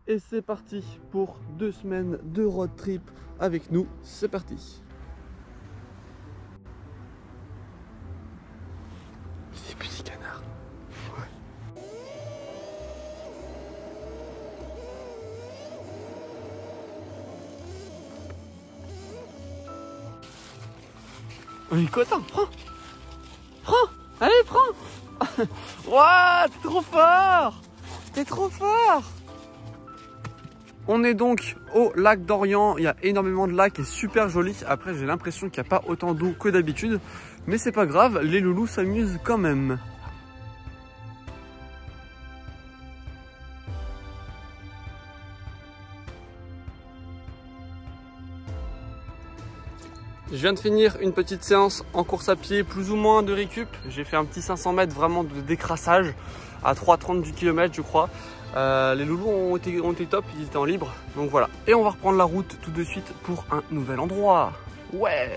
Et c'est parti pour 2 semaines de road trip avec nous. C'est parti. Des petits canards. Ouais. Oui, Cotin, prends. Prends. Allez, prends. Waouh, t'es trop fort. T'es trop fort. On est donc au lac d'Orient, il y a énormément de lacs et super joli. Après j'ai l'impression qu'il n'y a pas autant d'eau que d'habitude, mais c'est pas grave, les loulous s'amusent quand même. Je viens de finir une petite séance en course à pied, plus ou moins de récup. J'ai fait un petit 500 mètres vraiment de décrassage à 3,30 du kilomètre je crois. Les loulous ont été top, ils étaient en libre, donc voilà. Et on va reprendre la route tout de suite pour un nouvel endroit. Ouais!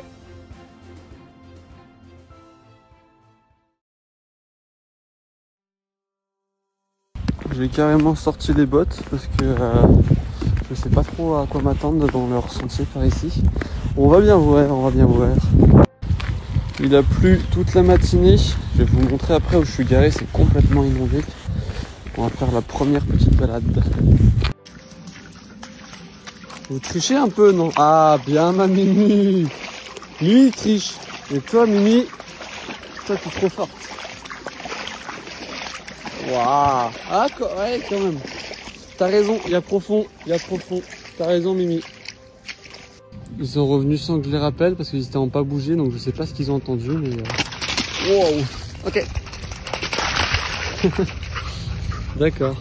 J'ai carrément sorti les bottes parce que je sais pas trop à quoi m'attendre dans leur sentier par ici. On va bien voir, on va bien voir. Il a plu toute la matinée. Je vais vous montrer après où je suis garé, c'est complètement inondé. On va faire la première petite balade. Vous trichez un peu, non? Ah, bien ma Mimi. Lui, il triche. Et toi, Mimi, toi, tu es trop forte. Waouh. Ah, ouais, quand même. T'as raison, il y a profond, il y a profond. T'as raison, Mimi. Ils sont revenus sans que je les rappelle parce qu'ils étaient en pas bougé, donc je sais pas ce qu'ils ont entendu, mais... Wow. Ok. D'accord.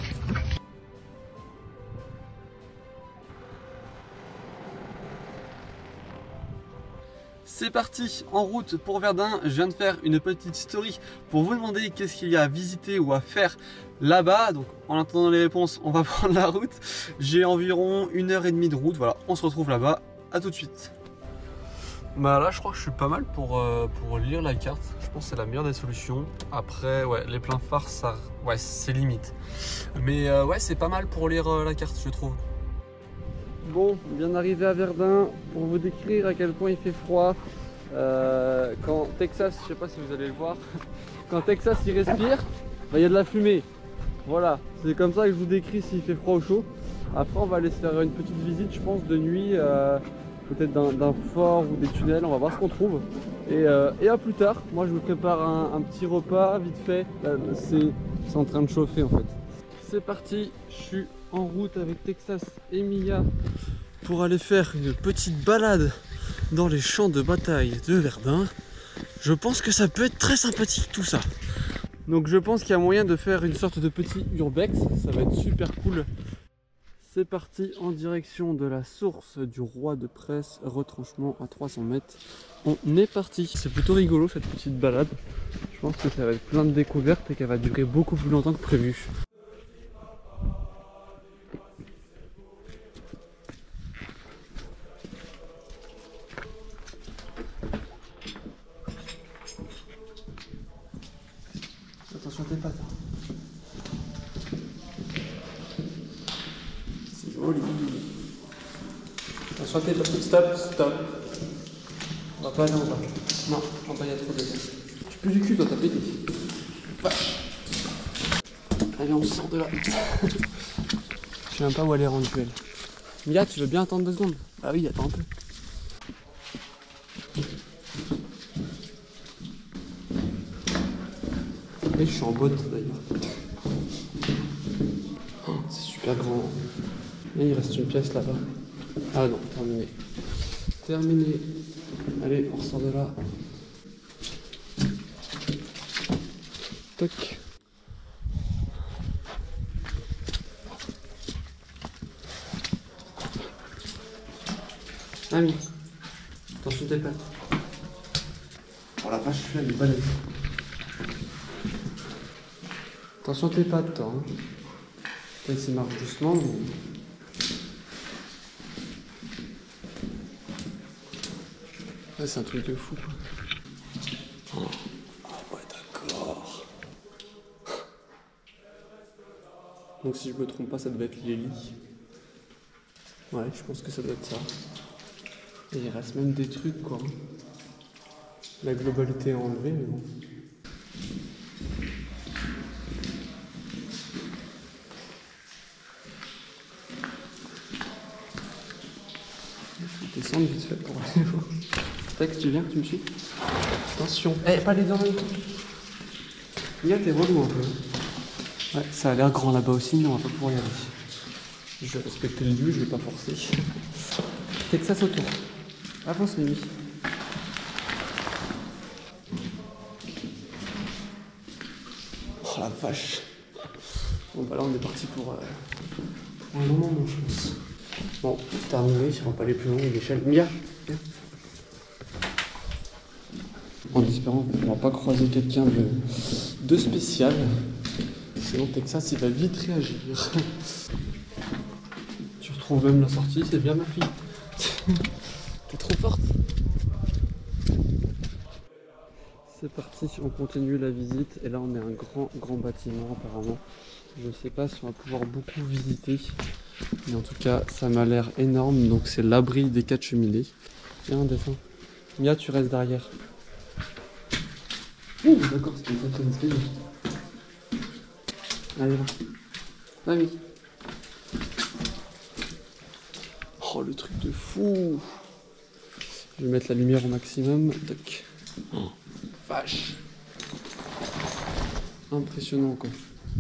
C'est parti, en route pour Verdun. Je viens de faire une petite story pour vous demander qu'est-ce qu'il y a à visiter ou à faire là-bas. Donc en attendant les réponses, on va prendre la route. J'ai environ 1h30 de route. Voilà, on se retrouve là-bas. À tout de suite. Bah là, je crois que je suis pas mal pour lire la carte. Je pense que c'est la meilleure des solutions. Après, ouais, les pleins phares, ça, ouais, c'est limite. Mais ouais, c'est pas mal pour lire la carte, je trouve. Bon, on vient d'arriver à Verdun pour vous décrire à quel point il fait froid. Quand Texas, je sais pas si vous allez le voir, quand Texas il respire, bah, il y a de la fumée. Voilà, c'est comme ça que je vous décris s'il fait froid ou chaud. Après, on va aller se faire une petite visite, je pense, de nuit, peut-être d'un fort ou des tunnels. On va voir ce qu'on trouve. Et à plus tard. Moi, je vous prépare un petit repas vite fait. C'est en train de chauffer en fait. C'est parti, je suis en route avec Texas et Mia pour aller faire une petite balade dans les champs de bataille de Verdun. Je pense que ça peut être très sympathique tout ça. Donc je pense qu'il y a moyen de faire une sorte de petit urbex, ça va être super cool. C'est parti en direction de la source du roi de Presse, retranchement à 300 mètres. On est parti. C'est plutôt rigolo cette petite balade. Je pense que ça va être plein de découvertes et qu'elle va durer beaucoup plus longtemps que prévu. Attention à tes pattes. C'est joli. Attention à tes pattes. Stop, stop. On va pas aller en bas. Non, en bas il y a trop de glace. Tu peux du cul toi, t'as pété. Allez, on sort de là. Je sais même pas où elle est rendue elle. Mia, tu veux bien attendre 2 secondes? Ah oui, attends un peu. Et je suis en botte d'ailleurs. Oh, c'est super grand. Et il reste une pièce là-bas. Ah non, terminé. Terminé. Allez, on ressort de là. Toc. Ami, attention tes pattes. Oh la vache, celui-là il est balèze. Attention tes pattes, toi. Hein. Peut-être qu'il marche doucement, mais... Ouais, c'est un truc de fou, quoi. Oh, ouais, d'accord. Donc si je me trompe pas, ça devait être Lily. Ouais, je pense que ça doit être ça. Et il reste même des trucs, quoi. La globalité est enlevée, mais bon. Je vais descendre vite fait pour aller voir. Tac, tu viens, tu me suis? Attention. Eh, pas les deux en même temps. Mia, t'es relou un peu. Ouais, ça a l'air grand là-bas aussi, mais on va pas pouvoir y aller. Je vais respecter le lieu, je vais pas forcer. Texas autour. Avance, Mimi. Oh la vache. Bon bah là on est parti pour un long moment, je pense. Bon, terminé, on va pas aller plus loin, l'échelle. Mia, viens. En espérant qu'on ne pourra pas croiser quelqu'un de spécial. Sinon Texas il va vite réagir. Tu retrouves même la sortie, c'est bien ma fille. T'es trop forte. C'est parti, on continue la visite et là on est un grand bâtiment apparemment. Je ne sais pas si on va pouvoir beaucoup visiter, mais en tout cas ça m'a l'air énorme. Donc c'est l'abri des 4 cheminées. Viens, descends. Mia, tu restes derrière. Oh d'accord, c'est comme ça que ça se. Allez, va. Va, Mia. Oh le truc de fou. Je vais mettre la lumière au maximum. Tac. Oh, vache. Impressionnant quoi.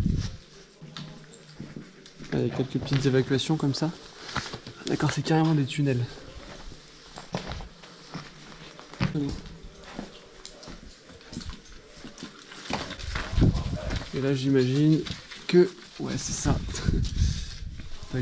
Il y a quelques petites évacuations comme ça. D'accord, c'est carrément des tunnels. Et là j'imagine que... Ouais c'est ça. Tac.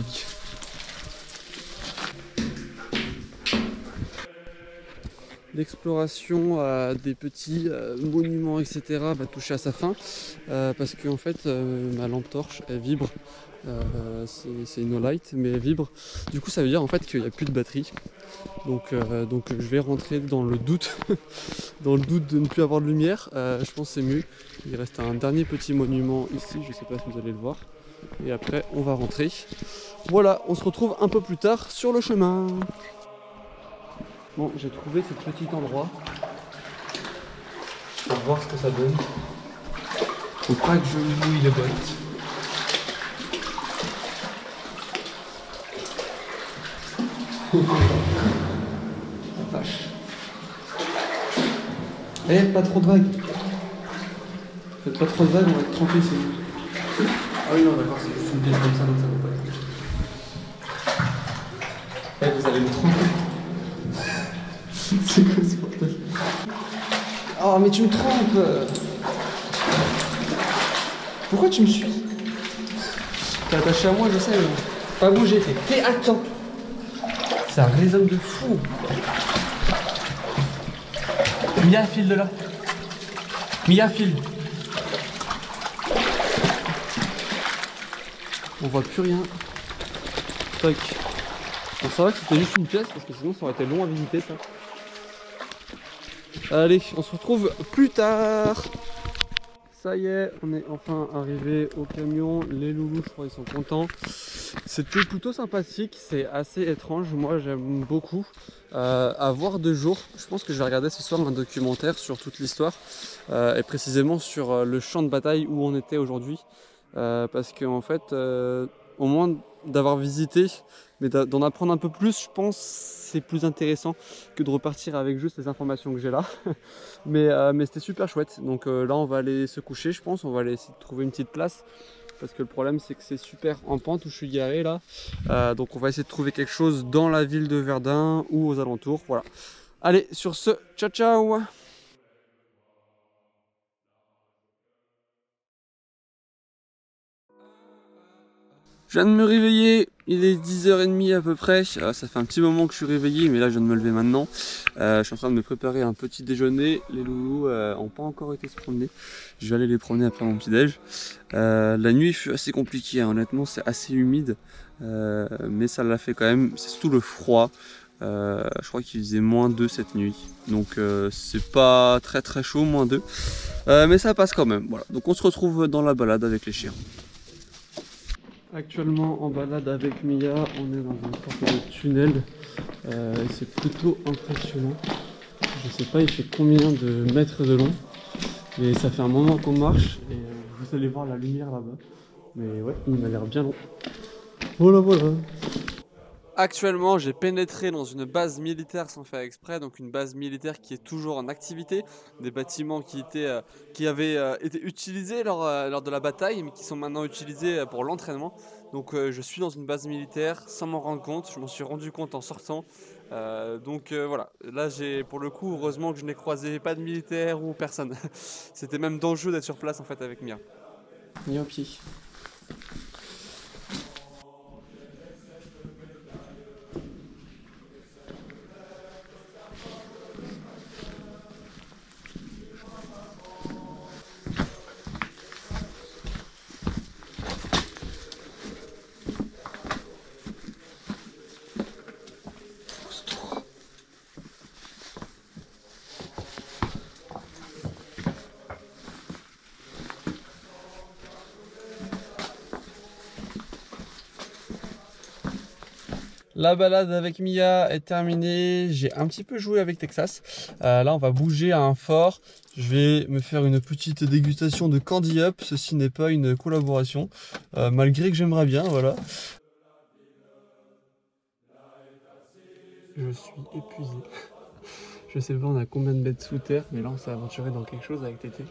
L'exploration à des petits monuments etc. va toucher à sa fin parce qu'en fait ma lampe torche elle vibre. C'est une no-light mais elle vibre. Du coup ça veut dire en fait qu'il n'y a plus de batterie. Donc je vais rentrer dans le doute dans le doute de ne plus avoir de lumière. Je pense que c'est mieux. Il reste un dernier petit monument ici, je sais pas si vous allez le voir. Et après on va rentrer. Voilà, on se retrouve un peu plus tard sur le chemin. Bon, j'ai trouvé ce petit endroit. On va voir ce que ça donne. Faut pas que je mouille les bottes. Vache. Eh, pas trop de vagues. Faites pas trop de vagues, on va être tranquille, c'est nous. Ah oui, non, d'accord, c'est juste une pièce comme ça, donc ça va pas être. Eh, vous allez me tromper. C'est quoi ce bordel? Oh, mais tu me trompes. Pourquoi tu me suis? T'es attaché à moi, je sais, mais pas bouger, t'es attends. Ça résonne de fou. Mia, file de là. Mia, file. On voit plus rien. Tac. Bon, ça va que c'était juste une pièce parce que sinon ça aurait été long à visiter ça. Allez, on se retrouve plus tard. Ça y est, on est enfin arrivé au camion. Les loulous, je crois, ils sont contents. C'était plutôt sympathique, c'est assez étrange. Moi, j'aime beaucoup. À voir de jour, je pense que je vais regarder ce soir un documentaire sur toute l'histoire et précisément sur le champ de bataille où on était aujourd'hui. Parce qu'en fait, au moins d'avoir visité, mais d'en apprendre un peu plus, je pense c'est plus intéressant que de repartir avec juste les informations que j'ai là. mais c'était super chouette. Donc là, on va aller se coucher, je pense. On va aller essayer de trouver une petite place. Parce que le problème, c'est que c'est super en pente où je suis garé là. Donc on va essayer de trouver quelque chose dans la ville de Verdun ou aux alentours. Voilà. Allez, sur ce, ciao ciao! Je viens de me réveiller, il est 10h30 à peu près, ça fait un petit moment que je suis réveillé mais là je viens de me lever maintenant. Je suis en train de me préparer un petit déjeuner, les loulous n'ont pas encore été se promener, je vais aller les promener après mon petit déj. La nuit fut assez compliquée, hein. Honnêtement c'est assez humide, mais ça l'a fait quand même, c'est surtout le froid. Je crois qu'il faisait -2 cette nuit, donc c'est pas très chaud, -2, mais ça passe quand même. Voilà. Donc on se retrouve dans la balade avec les chiens. Actuellement en balade avec Mia, on est dans une sorte de tunnel. C'est plutôt impressionnant. Je sais pas il fait combien de mètres de long, mais ça fait un moment qu'on marche et vous allez voir la lumière là-bas. Mais ouais, il m'a l'air bien long. Voilà, voilà. Actuellement, j'ai pénétré dans une base militaire sans faire exprès, donc une base militaire qui est toujours en activité, des bâtiments qui avaient été utilisés lors de la bataille, mais qui sont maintenant utilisés pour l'entraînement. Donc je suis dans une base militaire sans m'en rendre compte, je m'en suis rendu compte en sortant. Voilà, là pour le coup, heureusement que je n'ai croisé pas de militaires ou personne. C'était même dangereux d'être sur place en fait avec Mia. Mia au pied. La balade avec Mia est terminée, j'ai un petit peu joué avec Texas. Là on va bouger à un fort, je vais me faire une petite dégustation de Candy Up, ceci n'est pas une collaboration, malgré que j'aimerais bien, voilà. Je suis épuisé, je sais pas on a combien de mètres sous terre, mais là on s'est aventuré dans quelque chose avec Tété.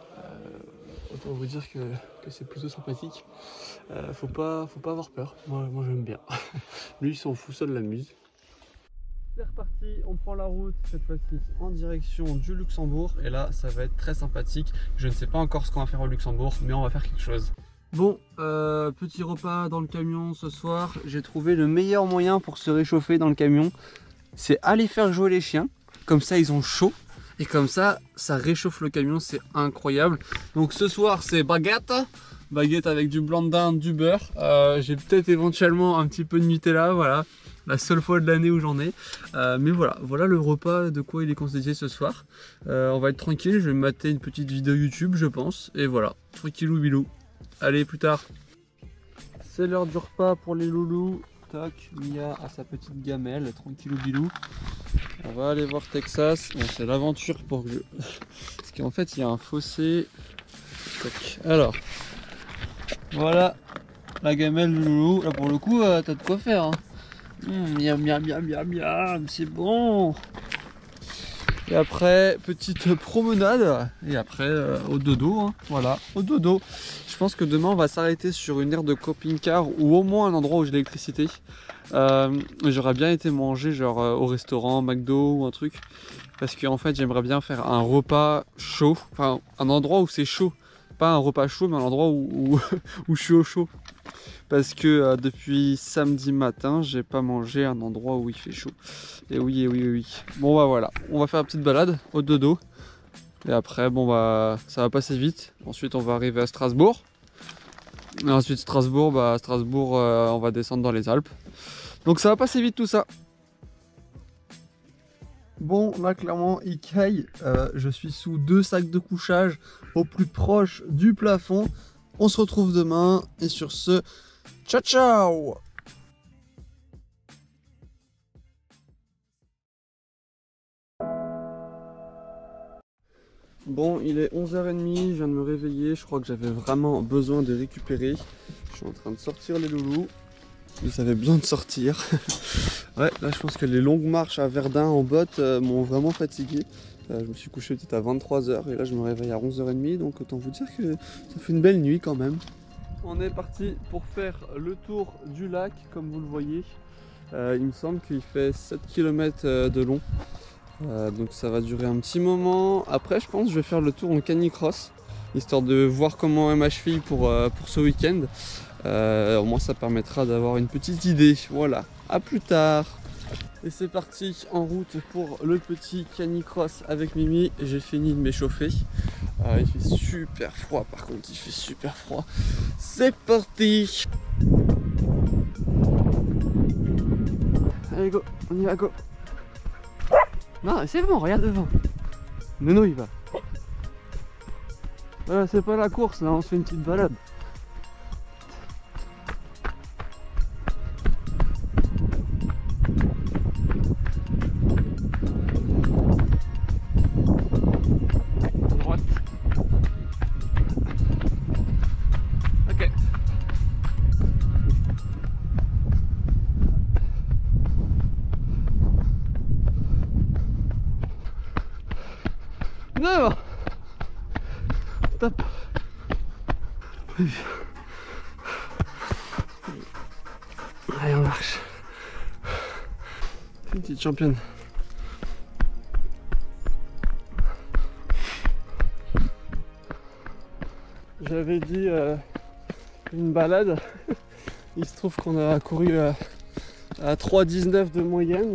Autant vous dire que c'est plutôt sympathique. Faut pas avoir peur, moi j'aime bien. Lui il s'en fout, ça l'amuse. C'est reparti, on prend la route cette fois-ci en direction du Luxembourg et là ça va être très sympathique. Je ne sais pas encore ce qu'on va faire au Luxembourg, mais on va faire quelque chose. Bon, petit repas dans le camion ce soir. J'ai trouvé le meilleur moyen pour se réchauffer dans le camion, c'est aller faire jouer les chiens. Comme ça ils ont chaud. Et comme ça réchauffe le camion, c'est incroyable. Donc ce soir c'est baguette avec du blanc de dinde, du beurre. J'ai peut-être éventuellement un petit peu de Nutella, voilà. La seule fois de l'année où j'en ai. Mais voilà le repas de quoi il est constitué ce soir. On va être tranquille, je vais me mater une petite vidéo YouTube je pense. Et voilà, tranquillou bilou. Allez, plus tard. C'est l'heure du repas pour les loulous. Toc, Mia a sa petite gamelle, tranquillou bilou. On va aller voir Texas. Bon, c'est l'aventure pour que je... Parce qu'en fait, il y a un fossé. Toc. Alors, voilà la gamelle du loulou. Là, pour le coup, t'as de quoi faire. Hein. Miam, miam, miam, miam, miam, c'est bon. Et après, petite promenade. Et après, au dodo. Hein. Voilà, au dodo. Je pense que demain, on va s'arrêter sur une aire de camping-car ou au moins un endroit où j'ai l'électricité. J'aurais bien été manger genre au restaurant, McDo ou un truc. Parce qu'en fait, j'aimerais bien faire un repas chaud. Enfin, un endroit où c'est chaud. Pas un repas chaud, mais un endroit où je suis au chaud. Parce que depuis samedi matin, j'ai pas mangé à un endroit où il fait chaud. Et oui, et oui, et oui. Bon bah voilà, on va faire une petite balade au dodo. Et après, bon bah, ça va passer vite. Ensuite, on va arriver à Strasbourg. Et ensuite, Strasbourg, on va descendre dans les Alpes. Donc ça va passer vite tout ça. Bon, là clairement il caille, je suis sous 2 sacs de couchage au plus proche du plafond. On se retrouve demain et sur ce, ciao ciao. Bon, il est 11h30, je viens de me réveiller, je crois que j'avais vraiment besoin de récupérer. Je suis en train de sortir les loulous. Ils avaient besoin de sortir. Ouais, là je pense que les longues marches à Verdun en botte m'ont vraiment fatigué. Je me suis couché peut-être à 23h et là je me réveille à 11h30, donc autant vous dire que ça fait une belle nuit quand même. On est parti pour faire le tour du lac, comme vous le voyez. Il me semble qu'il fait 7 km de long. Donc ça va durer un petit moment. Après je pense que je vais faire le tour en canicross, histoire de voir comment est ma cheville pour ce week-end. Au moins ça permettra d'avoir une petite idée. Voilà, à plus tard. Et c'est parti en route pour le petit canicross avec Mimi. J'ai fini de m'échauffer. Il fait super froid par contre, il fait super froid. C'est parti. Allez go, on y va go. Non c'est bon, regarde devant. Nono il va. Voilà, c'est pas la course là, on se fait une petite balade. Non. Top. Allez, on marche. Une petite championne. J'avais dit une balade. Il se trouve qu'on a couru à 3,19 de moyenne.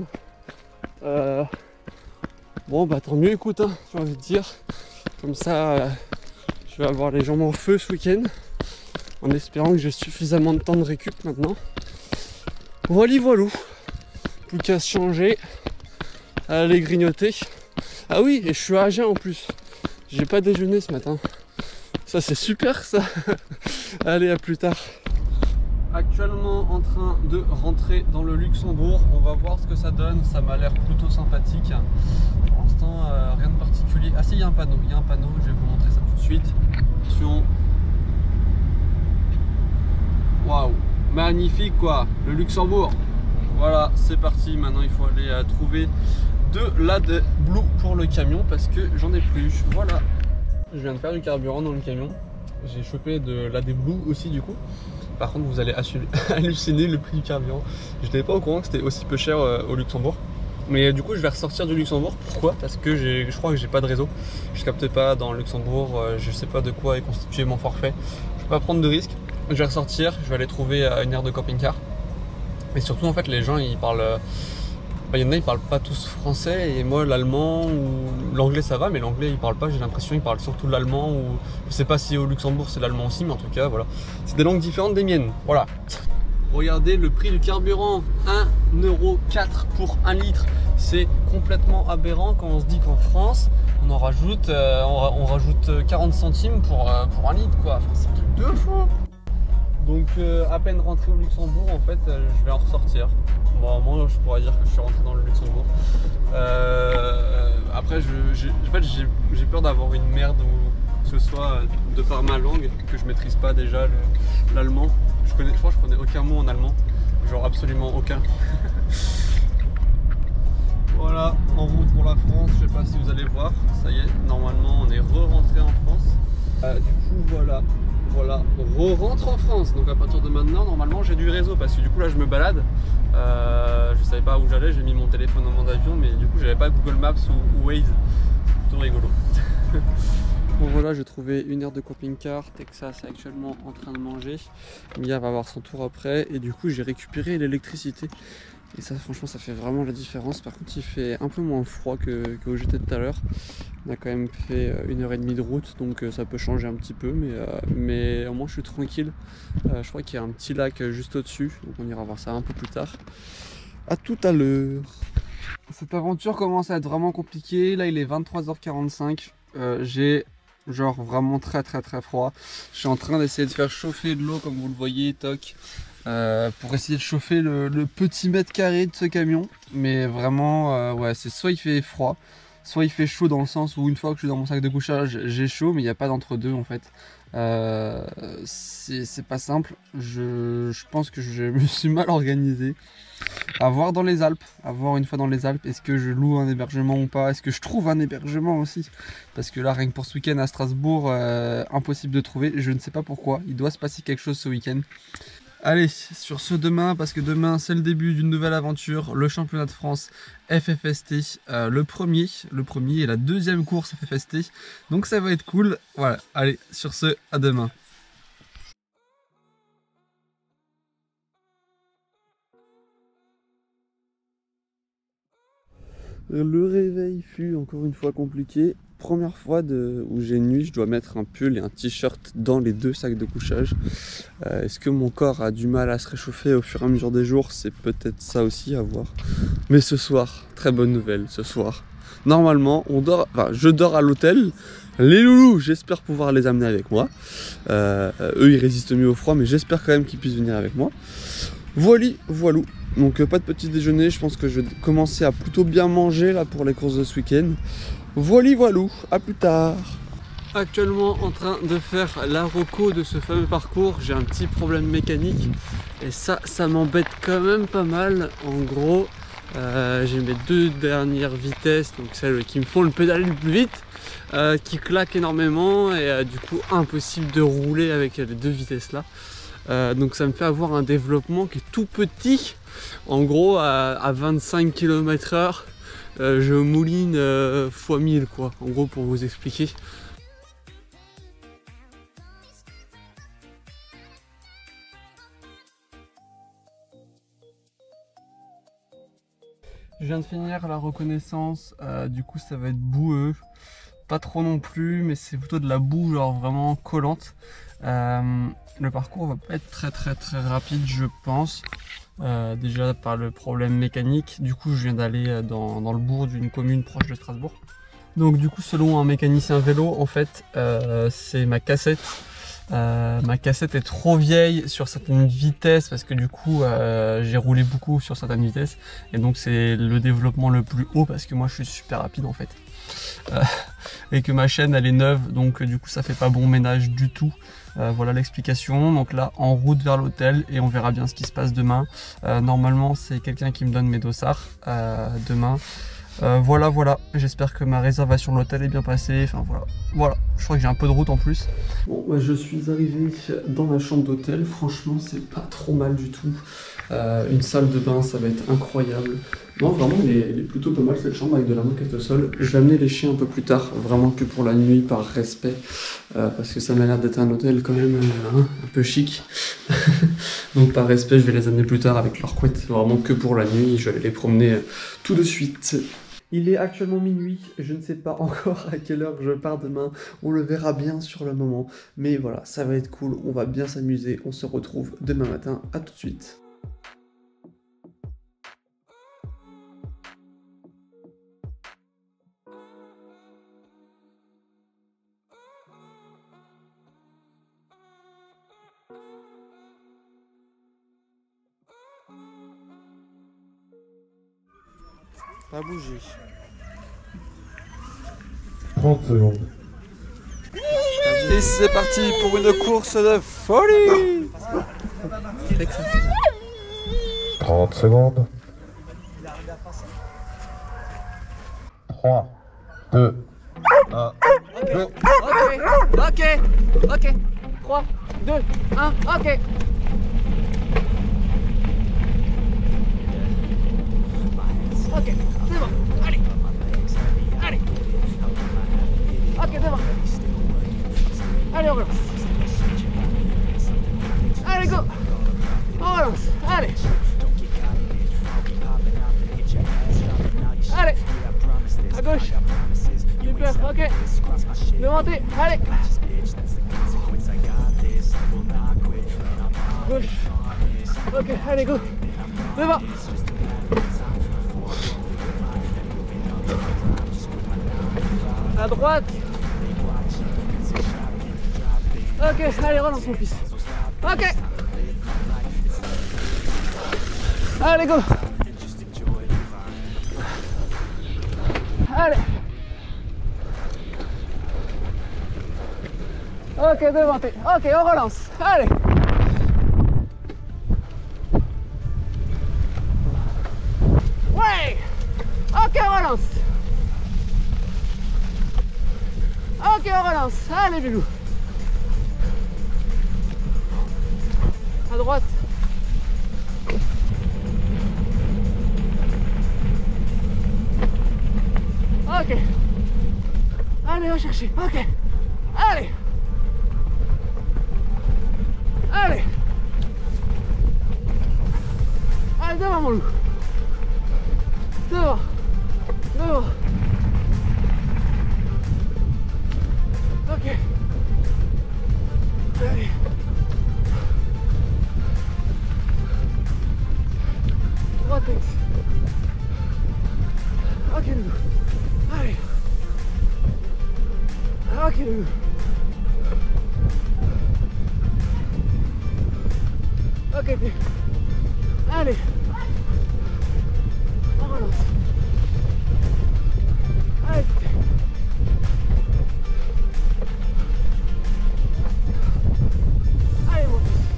Bon bah tant mieux, écoute, hein, j'ai envie de dire. Comme ça, je vais avoir les jambes en feu ce week-end. En espérant que j'ai suffisamment de temps de récup maintenant. Voilà, voilou. Plus qu'à se changer, à aller grignoter. Ah oui, et je suis à Agen en plus. J'ai pas déjeuné ce matin. Ça c'est super ça. Allez, à plus tard. Actuellement en train de rentrer dans le Luxembourg. On va voir ce que ça donne. Ça m'a l'air plutôt sympathique. Pour l'instant, rien de particulier. Ah si, il y a un panneau. Il y a un panneau. Je vais vous montrer ça tout de suite. Attention. Waouh, magnifique quoi, le Luxembourg. Voilà, c'est parti. Maintenant, il faut aller trouver de l'AdBlue pour le camion parce que j'en ai plus. Voilà. Je viens de faire du carburant dans le camion. J'ai chopé de l'AdBlue aussi du coup. Par contre, vous allez halluciner le prix du carburant. Je n'étais pas au courant que c'était aussi peu cher au Luxembourg. Mais du coup, je vais ressortir du Luxembourg. Pourquoi? Parce que je crois que j'ai pas de réseau. Je capte pas dans le Luxembourg. Je sais pas de quoi est constitué mon forfait. Je peux pas prendre de risques. Je vais ressortir. Je vais aller trouver une aire de camping-car. Et surtout, en fait, les gens, ils parlent. Il y en a, ils parlent pas tous français. Et moi, l'allemand ou l'anglais, ça va. Mais l'anglais, ils parlent pas. J'ai l'impression qu'ils parlent surtout l'allemand. Ou je sais pas si au Luxembourg, c'est l'allemand aussi. Mais en tout cas, voilà. C'est des langues différentes des miennes. Voilà. Regardez le prix du carburant, 1,04 € pour 1 litre. C'est complètement aberrant quand on se dit qu'en France, on en rajoute, on rajoute 40 centimes pour 1 litre quoi. Enfin, c'est un truc de fou. Donc à peine rentré au Luxembourg, en fait, je vais en ressortir. Bon, moi, je pourrais dire que je suis rentré dans le Luxembourg. Après, j'ai peur d'avoir une merde ou que ce soit de par ma langue, que je maîtrise pas déjà l'allemand. Je crois que je connais aucun mot en allemand, genre absolument aucun. Voilà, en route pour la France, je sais pas si vous allez voir, ça y est, normalement on est re-rentré en France. Du coup voilà, re-rentre en France, donc à partir de maintenant, normalement j'ai du réseau, parce que du coup là je me balade, je savais pas où j'allais, j'ai mis mon téléphone en mode avion, mais du coup j'avais pas Google Maps ou Waze, c'est plutôt rigolo. Bon voilà, j'ai trouvé une aire de camping-car. Texas est actuellement en train de manger. Mia va avoir son tour après. Et du coup j'ai récupéré l'électricité. Et ça franchement ça fait vraiment la différence. Par contre il fait un peu moins froid que où j'étais tout à l'heure. On a quand même fait 1h30 de route. Donc ça peut changer un petit peu. Mais au moins je suis tranquille. Je crois qu'il y a un petit lac juste au-dessus. Donc on ira voir ça un peu plus tard. A tout à l'heure. Cette aventure commence à être vraiment compliquée. Là il est 23h45. J'ai genre vraiment très froid. Je suis en train d'essayer de faire chauffer de l'eau comme vous le voyez, toc, pour essayer de chauffer le petit mètre carré de ce camion. Mais vraiment, ouais, c'est soit il fait froid, soit il fait chaud dans le sens où une fois que je suis dans mon sac de couchage, j'ai chaud, mais il n'y a pas d'entre-deux en fait. C'est pas simple. Je pense que je me suis mal organisé. À voir dans les Alpes, à voir une fois dans les Alpes, est-ce que je loue un hébergement ou pas, est-ce que je trouve un hébergement aussi, parce que là rien que pour ce week-end à Strasbourg, impossible de trouver, je ne sais pas pourquoi, il doit se passer quelque chose ce week-end. Allez, sur ce demain, parce que demain c'est le début d'une nouvelle aventure, le championnat de France FFST, le premier et la deuxième course FFST, donc ça va être cool. Voilà, allez, sur ce, à demain. Le réveil fut encore une fois compliqué. Première fois où j'ai nuit, je dois mettre un pull et un t-shirt dans les deux sacs de couchage. Est-ce que mon corps a du mal à se réchauffer au fur et à mesure des jours? C'est peut-être ça aussi à voir. Mais ce soir, très bonne nouvelle, ce soir. Normalement, je dors à l'hôtel. Les loulous, j'espère pouvoir les amener avec moi. Eux, ils résistent mieux au froid, mais j'espère quand même qu'ils puissent venir avec moi. Voilou. Donc pas de petit déjeuner, je pense que je vais commencer à plutôt bien manger là pour les courses de ce week-end. Voilou, à plus tard. Actuellement en train de faire la reco de ce fameux parcours, j'ai un petit problème mécanique et ça m'embête quand même pas mal. En gros, J'ai mes 2 dernières vitesses, donc celles qui me font le pédaler le plus vite, qui claquent énormément et du coup impossible de rouler avec les 2 vitesses là. Donc ça me fait avoir un développement qui est tout petit. En gros à 25 km/h je mouline x 1000 quoi, en gros pour vous expliquer. Je viens de finir la reconnaissance, du coup ça va être boueux, pas trop non plus, mais c'est plutôt de la boue genre vraiment collante. Le parcours va pas être très rapide je pense, déjà par le problème mécanique. Du coup je viens d'aller dans le bourg d'une commune proche de Strasbourg. Donc du coup selon un mécanicien vélo en fait c'est ma cassette. Ma cassette est trop vieille sur certaines vitesses parce que du coup j'ai roulé beaucoup sur certaines vitesses et donc c'est le développement le plus haut parce que moi je suis super rapide en fait et que ma chaîne elle est neuve, donc du coup ça fait pas bon ménage du tout. Voilà l'explication. Donc là en route vers l'hôtel et on verra bien ce qui se passe demain. Normalement c'est quelqu'un qui me donne mes dossards demain. Voilà, j'espère que ma réservation de l'hôtel est bien passée, enfin voilà, je crois que j'ai un peu de route en plus. Bon, bah, je suis arrivé dans ma chambre d'hôtel, franchement c'est pas trop mal du tout. Une salle de bain, ça va être incroyable. Non, vraiment, elle est plutôt pas mal cette chambre avec de la moquette au sol. Je vais amener les chiens un peu plus tard, vraiment que pour la nuit, par respect, parce que ça m'a l'air d'être un hôtel quand même un peu chic. Donc par respect, je vais les amener plus tard avec leur couette, vraiment que pour la nuit. Je vais aller les promener tout de suite. Il est actuellement minuit, je ne sais pas encore à quelle heure je pars demain, on le verra bien sur le moment. Mais voilà, ça va être cool, on va bien s'amuser, on se retrouve demain matin, à tout de suite. Pas bouger. 30 secondes. Et c'est parti pour une course de folie. 30 secondes. 3, 2, 1, go. Ok. 3, 2, 1, ok. Ok, c'est bon, allez. Ok, c'est bon. Allez, on relance. Allez, go. On relance, allez. Allez, à gauche. Super, ok. Demandez, allez. Gauche. Ok, allez, go. Devant. À droite. Ok, allez, relance mon fils. Ok. Allez, go. Allez. Ok, devant. Ok, on relance. Allez. Ouais. Ok, on relance. Ok, on relance. Allez, Bilou. À droite. Ok. Allez, on va chercher. Ok. Allez. Allez. Allez, devant, mon loup. Devant. Devant. Ok. Allez. Droite. Ok, le loup. Allez. Ok, le loup. Ok, puis. Allez. On relance. Allez. Allez, mon fils.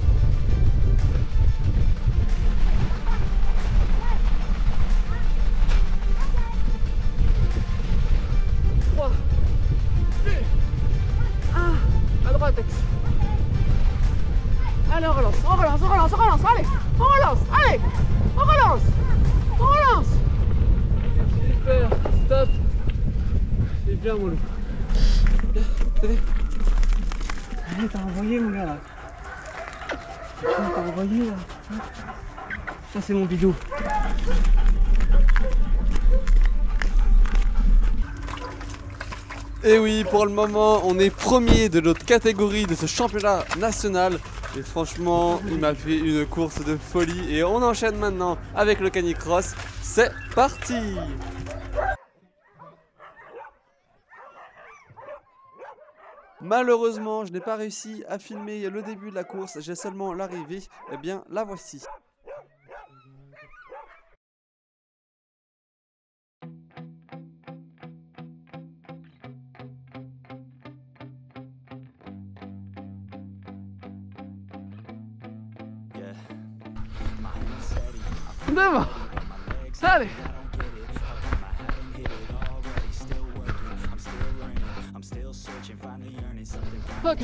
Viens mon loup. Allez, t'as envoyé mon gars là. T'as envoyé là. Ça c'est mon bidou. Et oui, pour le moment, on est premier de notre catégorie de ce championnat national. Et franchement, il m'a fait une course de folie. Et on enchaîne maintenant avec le canicross. C'est parti! Malheureusement, je n'ai pas réussi à filmer le début de la course. J'ai seulement l'arrivée. Eh bien, la voici. Devant. Allez. Ok.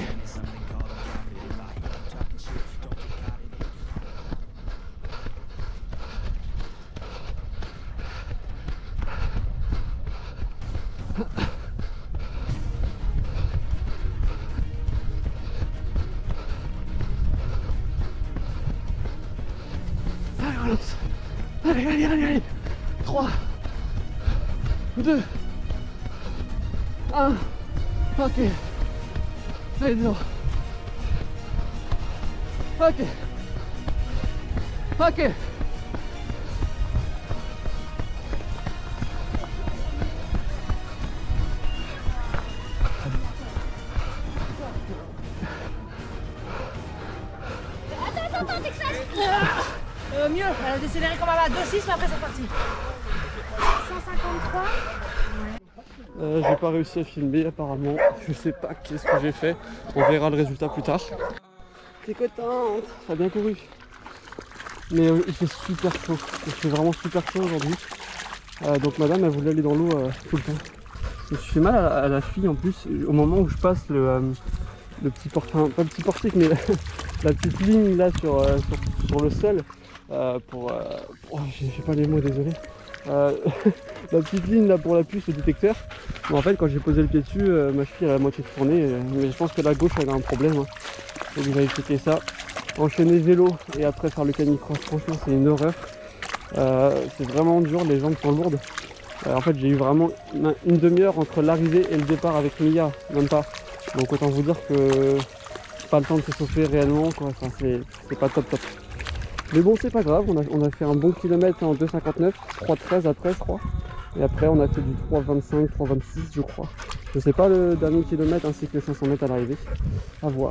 Allez, relance. Allez. 3, 2, 1. Ok. Allez, devant. Ok. Ok. Attends, Texas. Mieux, elle a décéléré comme elle va 2,6 mais après c'est parti. 153. J'ai pas réussi à filmer apparemment. Je sais pas qu'est-ce que j'ai fait. On verra le résultat plus tard. T'es contente? Ça a bien couru. Mais il fait super chaud. Il fait vraiment super chaud aujourd'hui. Donc madame elle voulait aller dans l'eau tout le temps. Je me suis fait mal à la fille en plus. Au moment où je passe le petit portique, enfin pas le petit portique mais la petite ligne là sur le sol. J'ai pas les mots, désolé. La petite ligne là pour la puce, le détecteur. Mais en fait quand j'ai posé le pied dessus, ma fille elle a la moitié tournée. Mais je pense que la gauche elle a un problème. Hein. Donc j'avais checké ça. Enchaîner vélo et après faire le canicross, franchement c'est une horreur. C'est vraiment dur, les jambes sont lourdes. En fait j'ai eu vraiment une demi-heure entre l'arrivée et le départ avec Mia, même pas. Donc autant vous dire que pas le temps de s'échauffer réellement quoi. Enfin, c'est pas top. Mais bon c'est pas grave, on a fait un bon kilomètre en 2,59, 3,13 après je crois. Et après on a fait du 3,25, 3,26 je crois. Je sais pas le dernier kilomètre ainsi que les 500 mètres à l'arrivée. À voir.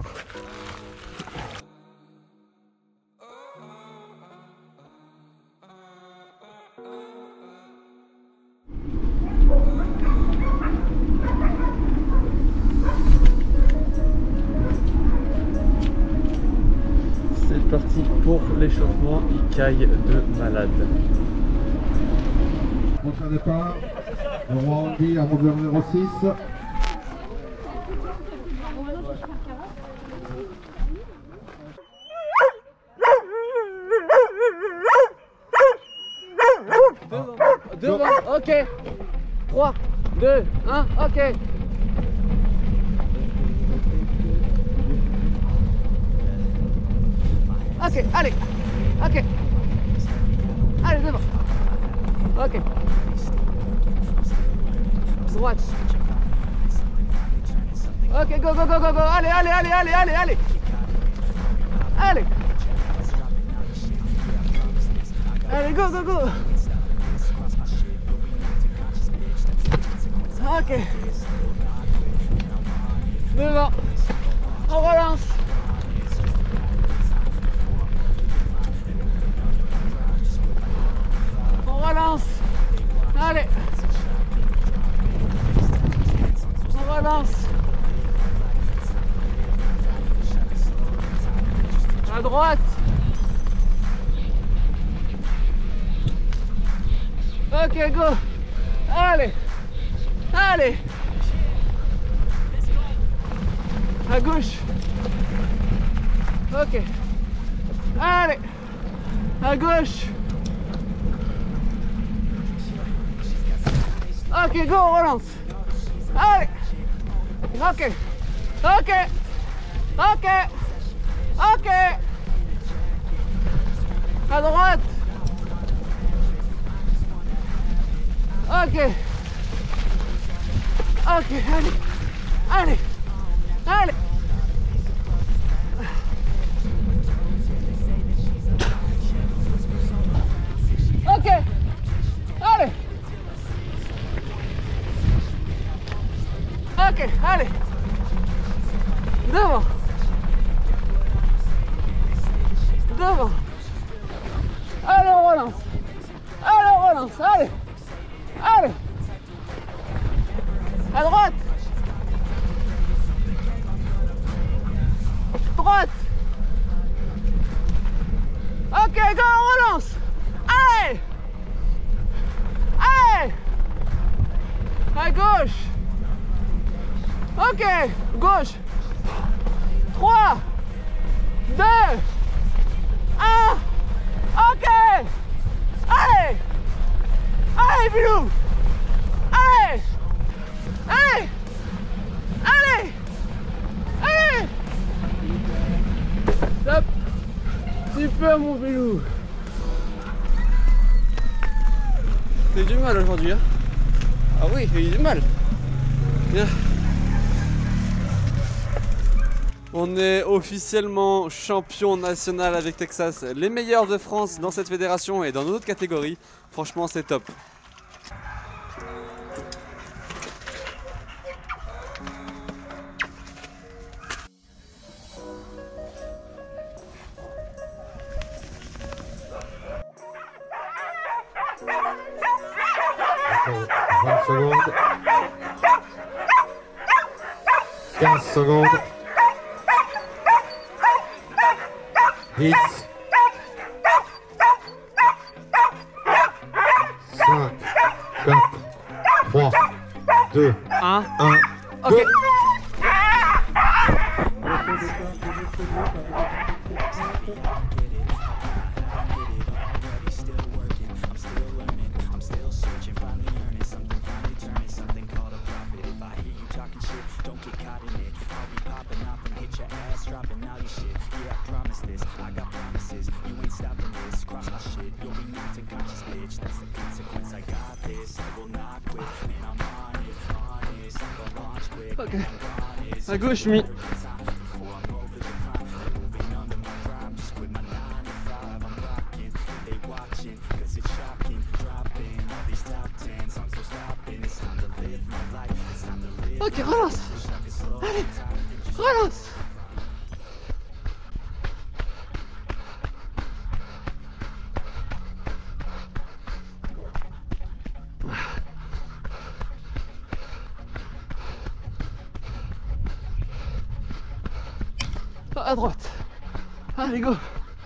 C'est parti pour l'échauffement, il caille de malade. Prochain départ, le roi Andy à moteur numéro 6. Devant, ok. 3, 2, 1, ok. Ok, allez. Ok. Allez, devant. Ok. Droite. Ok, go. Allez. Allez, go. Ok. Devant. On relance. Allez. On relance. À droite. Ok, go. Allez. À gauche. Ok. Allez. À gauche. Ok, go, on relance. Allez. Ok. Ok. Ok. Ok. À droite. Ok. Ok, allez. Allez. Allez. Ok. Allez. Ok, allez. Devant. Devant. Allez, on relance. Allez, on relance. Allez. Allez. À droite. Droite. Ok, go, on relance. Allez. Allez. À gauche. Ok, gauche. 3, 2, 1. Ok. Allez. Allez, Bilou. Allez. Allez. Allez. Allez. Stop. Super, mon Bilou. T'as eu du mal aujourd'hui, hein? Ah oui, il a eu du mal. Bien. On est officiellement champion national avec Texas, les meilleurs de France dans cette fédération et dans notre catégorie. Franchement, c'est top. Encore 20 secondes. 15 secondes. 10. 5, 4, 3, 2, 1. 1. Ok. Go. Ok. À gauche, mi. Ok, relance. Allez, relance. À droite. Allez, go.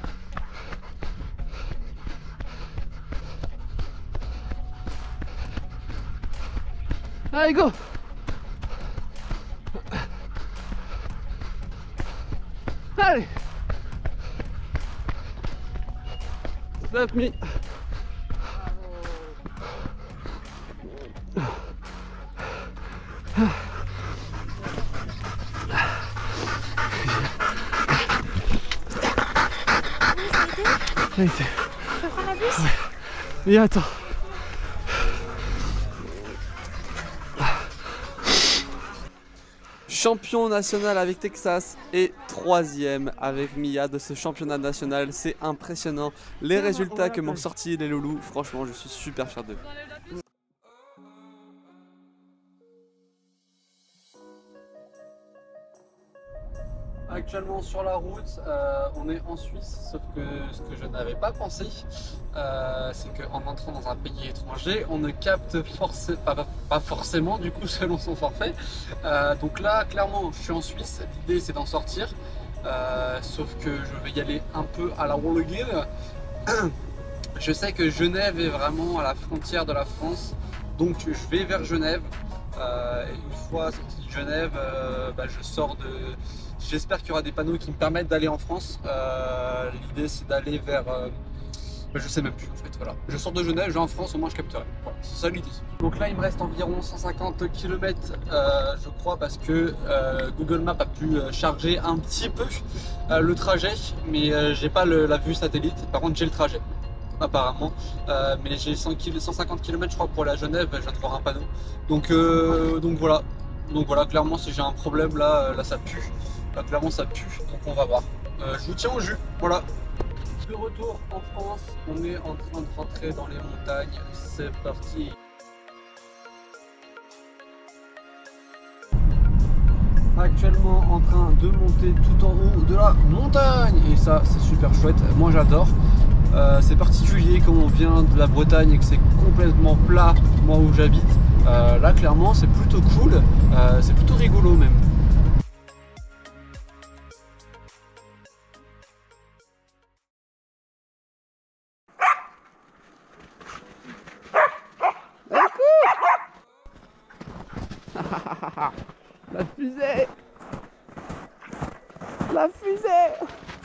Allez, go. Allez. Stop me. Ça a été. Je peux prendre la bus? Ouais. Viens, attends. Champion national avec Texas et 3e avec Mia de ce championnat national. C'est impressionnant les résultats que m'ont sorti les loulous. Franchement, je suis super fier d'eux. Actuellement sur la route, on est en Suisse, sauf que ce que je n'avais pas pensé, c'est qu'en entrant dans un pays étranger, on ne capte pas forcément du coup selon son forfait. Donc là, clairement, je suis en Suisse, l'idée c'est d'en sortir, sauf que je vais y aller un peu à la Rolleguil. Je sais que Genève est vraiment à la frontière de la France, donc je vais vers Genève. Une fois sorti de Genève, je sors de... J'espère qu'il y aura des panneaux qui me permettent d'aller en France. L'idée c'est d'aller vers Je sais même plus en fait, voilà. Je sors de Genève, je vais en France, au moins je capterai. Voilà, c'est ça l'idée. Donc là il me reste environ 150 km je crois, parce que Google Maps a pu charger un petit peu le trajet, mais j'ai pas la vue satellite. Par contre j'ai le trajet apparemment, mais j'ai 150 km je crois pour aller à Genève. Je viens de voir un panneau. Donc voilà, clairement si j'ai un problème là, ça pue. Là, clairement ça pue, donc on va voir. Je vous tiens au jus, voilà. De retour en France, on est en train de rentrer dans les montagnes, c'est parti. Actuellement en train de monter tout en haut de la montagne et ça c'est super chouette, moi j'adore. C'est particulier quand on vient de la Bretagne et que c'est complètement plat, moi où j'habite. Là clairement c'est plutôt cool, c'est plutôt rigolo même. La fusée! La fusée!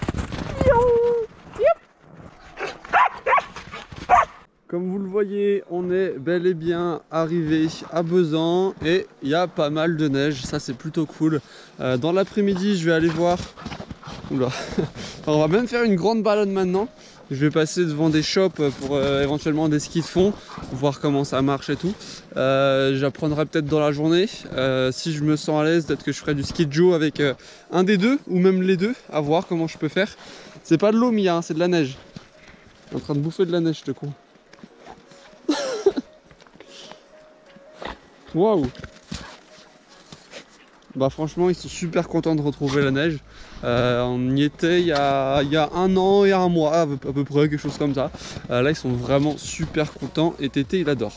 Comme vous le voyez, on est bel et bien arrivé à Bezans et il y a pas mal de neige, ça c'est plutôt cool. Dans l'après-midi, je vais aller voir... Oula. On va même faire une grande balade maintenant. Je vais passer devant des shops pour éventuellement des skis de fond, voir comment ça marche et tout. J'apprendrai peut-être dans la journée. Si je me sens à l'aise, peut-être que je ferai du ski de joe avec un des deux ou même les deux, à voir comment je peux faire. C'est pas de l'eau, Mia, hein, c'est de la neige. Je suis en train de bouffer de la neige, je te con. Waouh! Bah franchement ils sont super contents de retrouver la neige. On y était il y a un an et un mois à peu près, quelque chose comme ça. Là ils sont vraiment super contents et Tété il adore.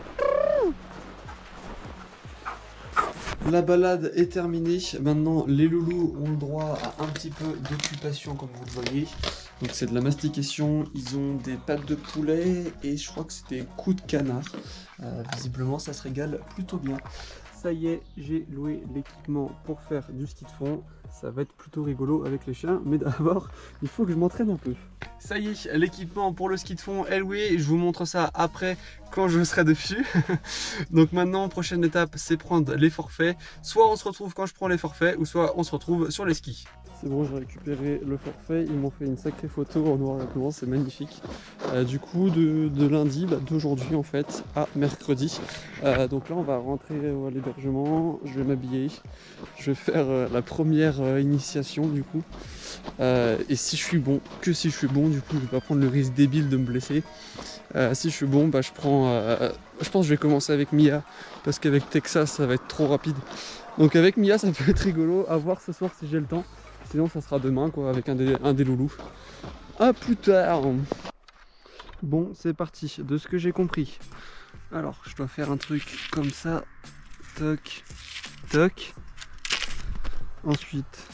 La balade est terminée, maintenant les loulous ont le droit à un petit peu d'occupation comme vous le voyez. Donc c'est de la mastication, ils ont des pattes de poulet et je crois que c'est des coups de canard. Visiblement ça se régale plutôt bien. Ça y est, j'ai loué l'équipement pour faire du ski de fond. Ça va être plutôt rigolo avec les chiens, mais d'abord, il faut que je m'entraîne un peu. Ça y est, l'équipement pour le ski de fond est loué. Je vous montre ça après, quand je serai dessus. Donc maintenant, prochaine étape, c'est prendre les forfaits. Soit on se retrouve quand je prends les forfaits, ou soit on se retrouve sur les skis. C'est bon, j'ai récupéré le forfait. Ils m'ont fait une sacrée photo en noir et blanc, c'est magnifique. Du coup, de lundi, d'aujourd'hui en fait, à mercredi. Donc là, on va rentrer à l'hébergement. Je vais m'habiller. Je vais faire la première initiation du coup. Et si je suis bon, que si je suis bon, du coup, je vais pas prendre le risque débile de me blesser. Si je suis bon, bah, je pense que je vais commencer avec Mia parce qu'avec Texas, ça va être trop rapide. Donc avec Mia, ça peut être rigolo. À voir ce soir si j'ai le temps. Sinon ça sera demain quoi, avec un des loulous. À plus tard. Bon, c'est parti, de ce que j'ai compris. Alors, je dois faire un truc comme ça. Toc, toc. Ensuite,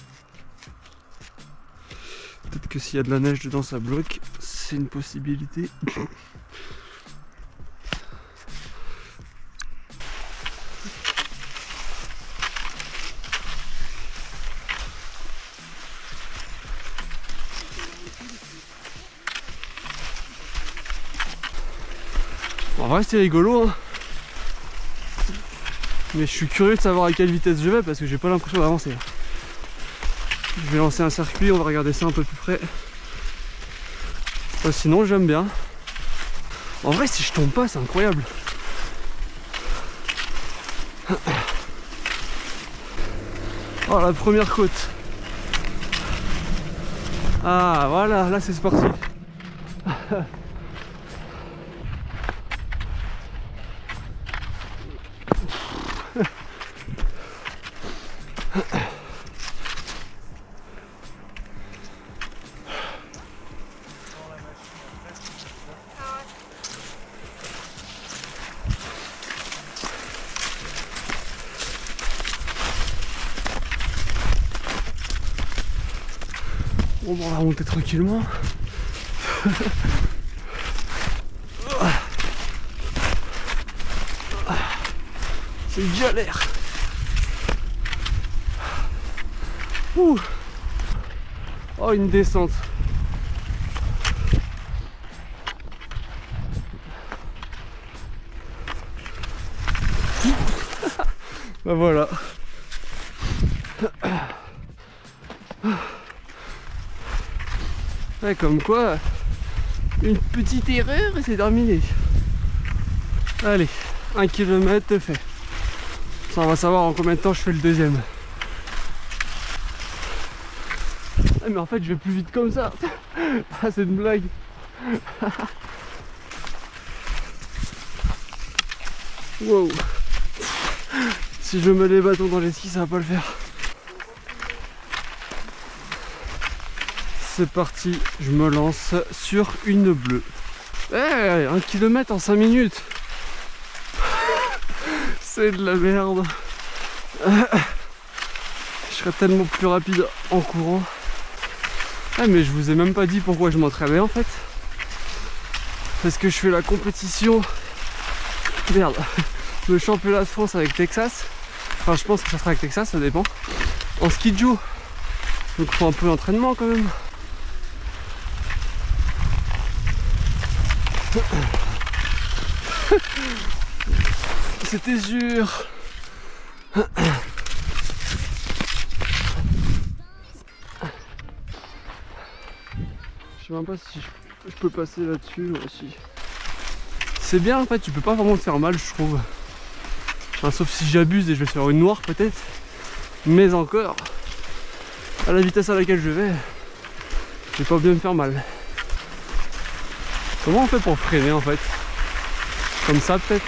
peut-être que s'il y a de la neige dedans, ça bloque. C'est une possibilité. En vrai c'est rigolo hein. Mais je suis curieux de savoir à quelle vitesse je vais parce que j'ai pas l'impression d'avancer. Je vais lancer un circuit, on va regarder ça un peu plus près. Sinon j'aime bien. En vrai si je tombe pas c'est incroyable. Oh la première côte. Ah voilà, là c'est sportif. Bon, on va remonter tranquillement. C'est une galère. Ouh. Oh, une descente. Ben voilà. Ouais, comme quoi, une petite erreur et c'est terminé. Allez, 1 km de fait. Ça, on va savoir en combien de temps je fais le deuxième. Ah, mais en fait, je vais plus vite comme ça. Ah, c'est une blague. Wow. Si je mets les bâtons dans les skis, ça va pas le faire. C'est parti, je me lance sur une bleue. Eh, 1 km en 5 minutes. C'est de la merde. Je serais tellement plus rapide en courant. Ah, mais je vous ai même pas dit pourquoi je m'entraînais en fait. Parce que je fais la compétition. Merde. Le championnat de France avec Texas. Enfin, je pense que ça sera avec Texas, ça dépend. En ski de joue. Donc il faut un peu d'entraînement quand même. C'était sûr. Je sais même pas si je peux passer là-dessus aussi. C'est bien en fait, tu peux pas vraiment te faire mal je trouve. Enfin, sauf si j'abuse et je vais faire une noire peut-être. Mais encore, à la vitesse à laquelle je vais pas bien me faire mal. Comment on fait pour freiner en fait? Comme ça peut-être?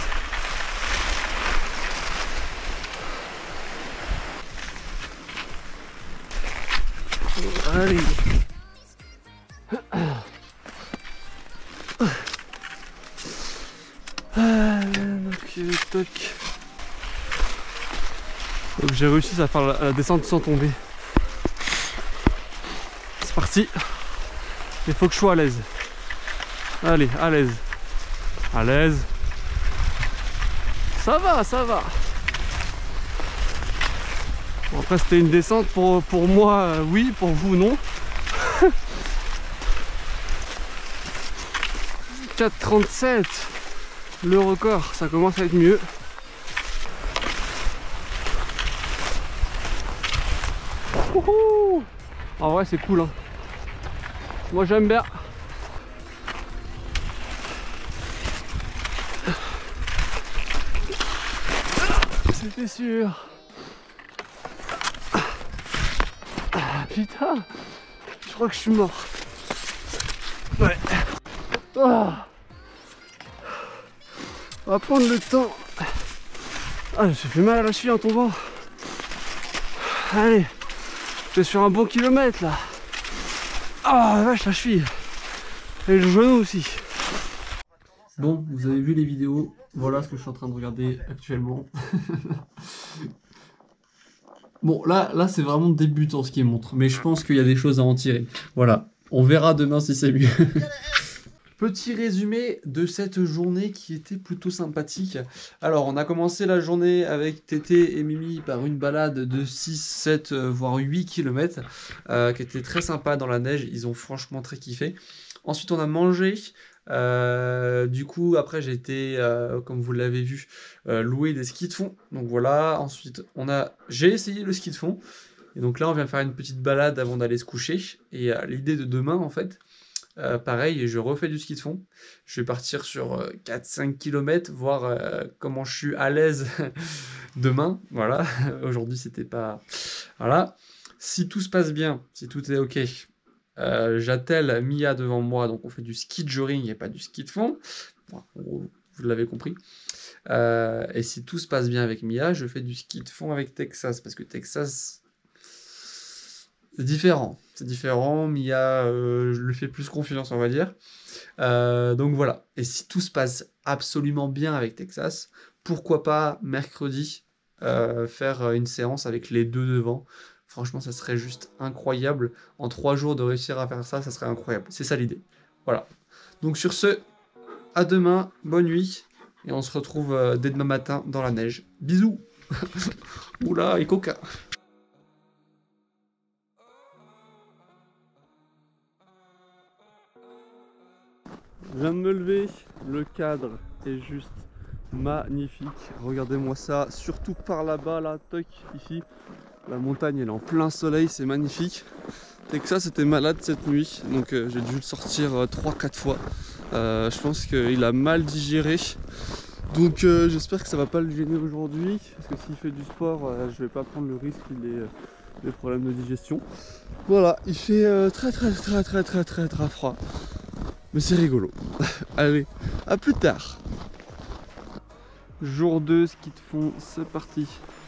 Allez. Ok, toc. Donc j'ai réussi à faire la descente sans tomber. C'est parti. Il faut que je sois à l'aise. Allez, à l'aise. À l'aise. Ça va, ça va. Bon, après c'était une descente pour moi, oui, pour vous non. 4,37 le record, ça commence à être mieux. Wouhou! En vrai c'est cool hein. Moi j'aime bien. C'était sûr. Ah, putain, je crois que je suis mort. Ouais. Oh. On va prendre le temps. Ah, je me suis fait mal à la cheville en tombant. Allez, je suis sur un bon kilomètre là. Ah la vache, la cheville. Et le genou aussi. Bon, vous avez vu les vidéos. Voilà ce que je suis en train de regarder actuellement. Bon, là c'est vraiment débutant ce qui montre. Mais je pense qu'il y a des choses à en tirer. Voilà, on verra demain si c'est mieux. Petit résumé de cette journée qui était plutôt sympathique. Alors, on a commencé la journée avec Tété et Mimi par une balade de 6, 7, voire 8 km qui était très sympa dans la neige. Ils ont franchement très kiffé. Ensuite, on a mangé. Du coup, après, j'ai été, comme vous l'avez vu, louer des skis de fond. Donc voilà. Ensuite, j'ai essayé le ski de fond. Et donc là, on vient faire une petite balade avant d'aller se coucher. Et l'idée de demain, en fait, pareil, je refais du ski de fond. Je vais partir sur 4-5 km, voir comment je suis à l'aise demain. Voilà, aujourd'hui c'était pas... Voilà, si tout se passe bien, si tout est ok, j'attelle Mia devant moi, donc on fait du ski de jogging et pas du ski de fond. Bon, vous l'avez compris. Et si tout se passe bien avec Mia, je fais du ski de fond avec Texas, parce que Texas... c'est différent, Mia, je lui fais plus confiance, on va dire. Donc voilà, et si tout se passe absolument bien avec Texas, pourquoi pas mercredi faire une séance avec les deux devant. Franchement, ça serait juste incroyable. En 3 jours de réussir à faire ça, ça serait incroyable. C'est ça l'idée. Voilà. Donc sur ce, à demain, bonne nuit, et on se retrouve dès demain matin dans la neige. Bisous. Oula, et coca. Je viens de me lever, le cadre est juste magnifique. Regardez-moi ça, surtout par là-bas, là, toc, ici. La montagne, elle est en plein soleil, c'est magnifique. Texas était malade cette nuit, donc j'ai dû le sortir 3-4 fois. Je pense qu'il a mal digéré. Donc j'espère que ça va pas le gêner aujourd'hui. Parce que s'il fait du sport, je vais pas prendre le risque qu'il ait des problèmes de digestion. Voilà, il fait très froid. Mais c'est rigolo. Allez, à plus tard. Jour 2, ski de fond, c'est parti.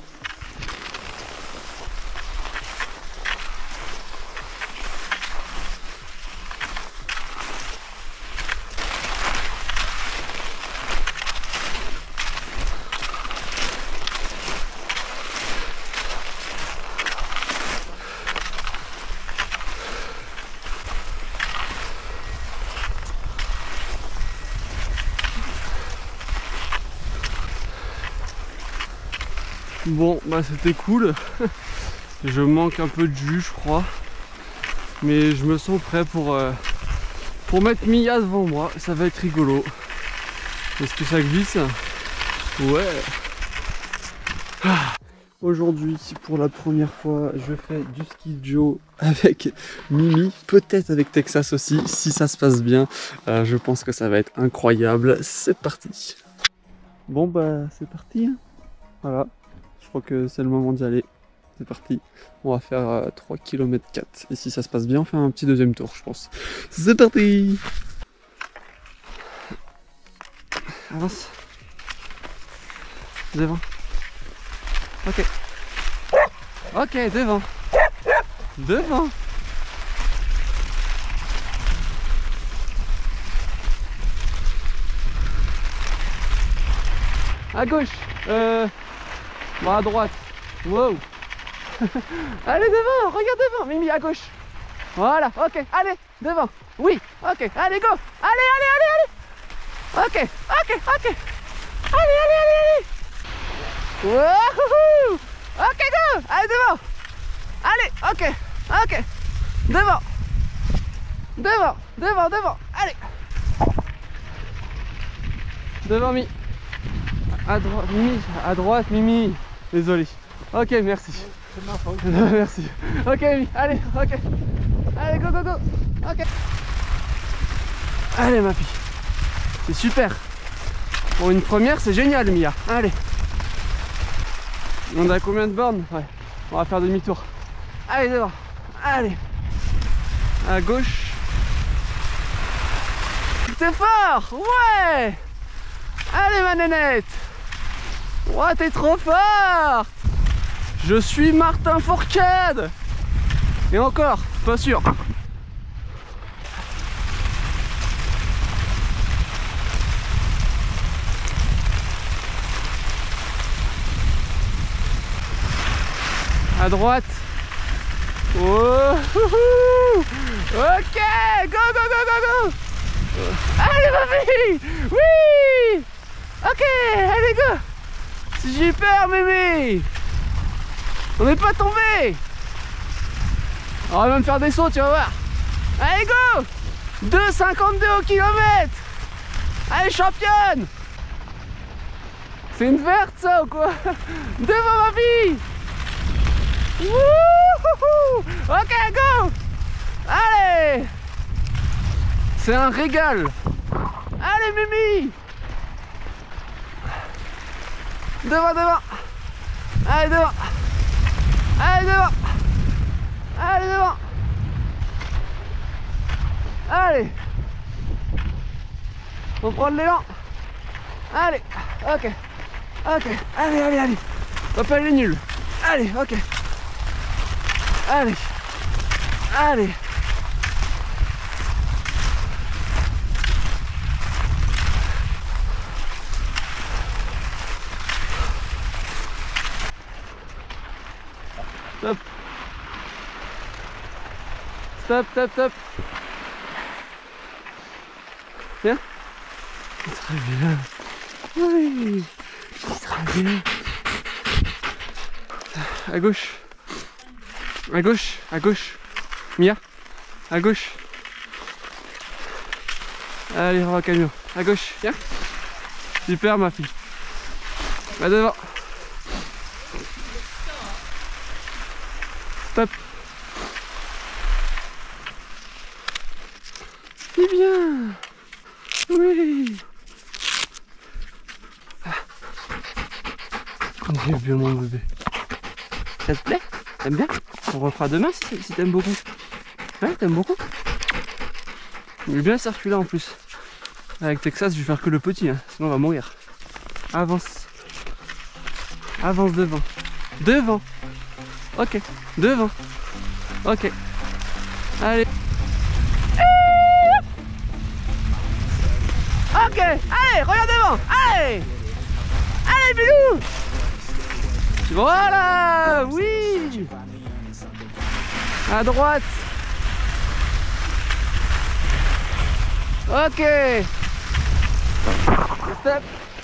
Bon, bah c'était cool. Je manque un peu de jus, je crois. Mais je me sens prêt pour mettre Mia devant moi. Ça va être rigolo. Est-ce que ça glisse? Ouais. Aujourd'hui, pour la première fois, je fais du ski Joe avec Mimi. Peut-être avec Texas aussi, si ça se passe bien. Je pense que ça va être incroyable. C'est parti. Bon, bah c'est parti. Voilà. Je crois que c'est le moment d'y aller. C'est parti. On va faire 3 km 4. Et si ça se passe bien, on fait un petit deuxième tour, je pense. C'est parti. Avance. Devant. Ok. Ok, devant. Devant. À gauche. Bon, à droite. Wow. Allez devant, regarde devant. Mimi, à gauche. Voilà, ok, allez, devant. Oui, ok, allez, go. Allez, allez, allez, allez. Ok, ok, ok. Allez, allez, allez, allez. Wouhou. Ok, go. Allez, devant. Allez, ok, ok. Devant. Devant, devant, devant. Allez. Devant, Mimi. À droite, Mimi. À droite, Mimi. Désolé. Ok, merci. C'est ma faute. Merci. Ok, Mimi. Allez, ok. Allez, go, go, go. Ok. Allez, ma fille. C'est super. Pour une première, c'est génial, Mia. Allez. On a combien de bornes? Ouais. On va faire demi-tour. Allez, devant. Allez. À gauche. T'es fort. Ouais. Allez, ma nénette. Ouais, t'es trop forte. Je suis Martin Fourcade. Et encore, pas sûr. À droite. Oh, ok, go, go, go, go, go. Allez, ma fille. Oui. Ok, allez, go. J'ai peur, Mimi. On n'est pas tombé. On va même faire des sauts, tu vas voir. Allez, go. 2,52 au kilomètre. Allez, championne. C'est une verte, ça, ou quoi? Devant, ma fille. Wouhou. Ok, go. Allez. C'est un régal. Allez, Mimi. Devant, devant. Allez, devant. Allez, devant. Allez, devant. Allez. Faut prendre l'élan. Allez. Ok. Ok. Allez, allez, allez. Papa, il est nul. Allez, ok. Allez. Allez. Stop. Stop, stop, stop. Bien. Très bien. Oui. Très bien. À gauche. À gauche. À gauche. Mia. À gauche. Allez, on va au camion. À gauche. Viens. Super, ma fille. Va devant. Stop. C'est bien. Oui. J'ai bien mon bébé. Ça te plaît? T'aimes bien? On refera demain si t'aimes beaucoup. Ouais, t'aimes beaucoup? Il est bien circuler en plus. Avec Texas, je vais faire que le petit, hein, sinon on va mourir. Avance. Avance devant. Devant. Ok. Devant. Ok. Allez. Ok. Allez, regarde devant. Allez. Allez, Bilou. Voilà. Oui. À droite. Ok. Stop.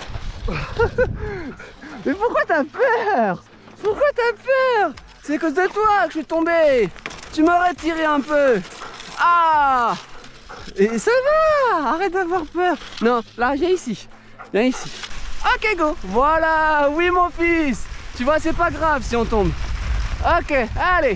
Mais pourquoi t'as peur? Pourquoi t'as peur? C'est à cause de toi que je suis tombé. Tu m'aurais tiré un peu. Ah. Et ça va. Arrête d'avoir peur. Non, là, viens ici. Viens ici. Ok, go. Voilà. Oui, mon fils. Tu vois, c'est pas grave si on tombe. Ok, allez.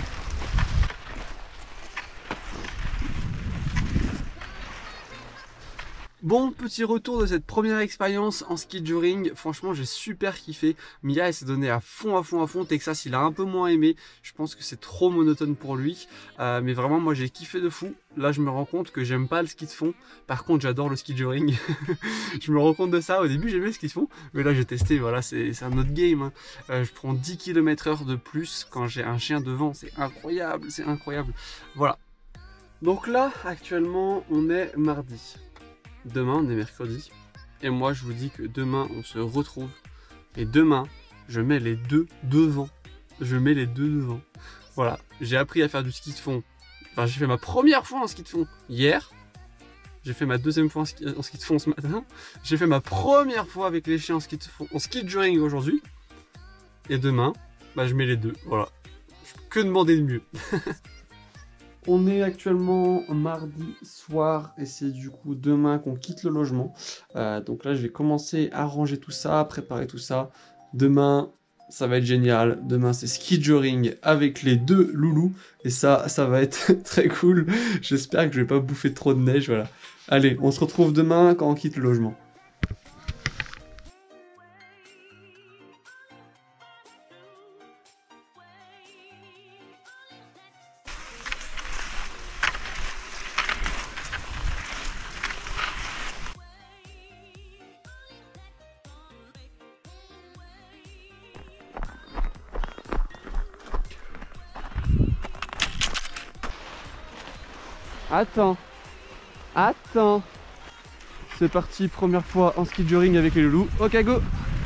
Bon, petit retour de cette première expérience en ski touring. Franchement, j'ai super kiffé. Mia, elle s'est donnée à fond. Texas, il a un peu moins aimé. Je pense que c'est trop monotone pour lui. Mais vraiment, moi, j'ai kiffé de fou. Là, je me rends compte que j'aime pas le ski de fond. Par contre, j'adore le ski touring. Je me rends compte de ça. Au début, j'aimais le ski de fond. Mais là, j'ai testé. Voilà, c'est un autre game. Hein. Je prends 10 km/h de plus quand j'ai un chien devant. C'est incroyable. C'est incroyable. Voilà. Donc là, actuellement, on est mardi. Demain on est mercredi et moi je vous dis que demain on se retrouve et demain je mets les deux devant. Je mets les deux devant. Voilà, j'ai appris à faire du ski de fond. Enfin, j'ai fait ma première fois en ski de fond hier. J'ai fait ma deuxième fois en ski de fond ce matin. J'ai fait ma première fois avec les chiens en ski de fond, en ski touring aujourd'hui. Et demain, bah, je mets les deux. Voilà. Que demander de mieux? On est actuellement mardi soir et c'est du coup demain qu'on quitte le logement. Donc là je vais commencer à ranger tout ça, préparer tout ça. Demain ça va être génial. Demain c'est ski touring avec les deux loulous. Et ça va être très cool. J'espère que je vais pas bouffer trop de neige. Voilà. Allez, on se retrouve demain quand on quitte le logement. Attends. C'est parti, première fois en ski touring avec les loulous. Ok, go.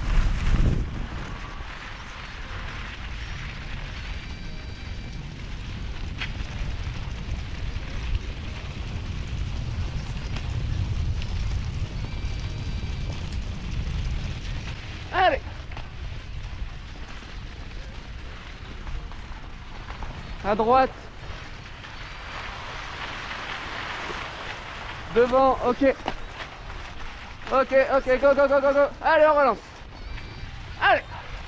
Allez. À droite. Devant, ok. Ok, go. Allez, on relance. Allez.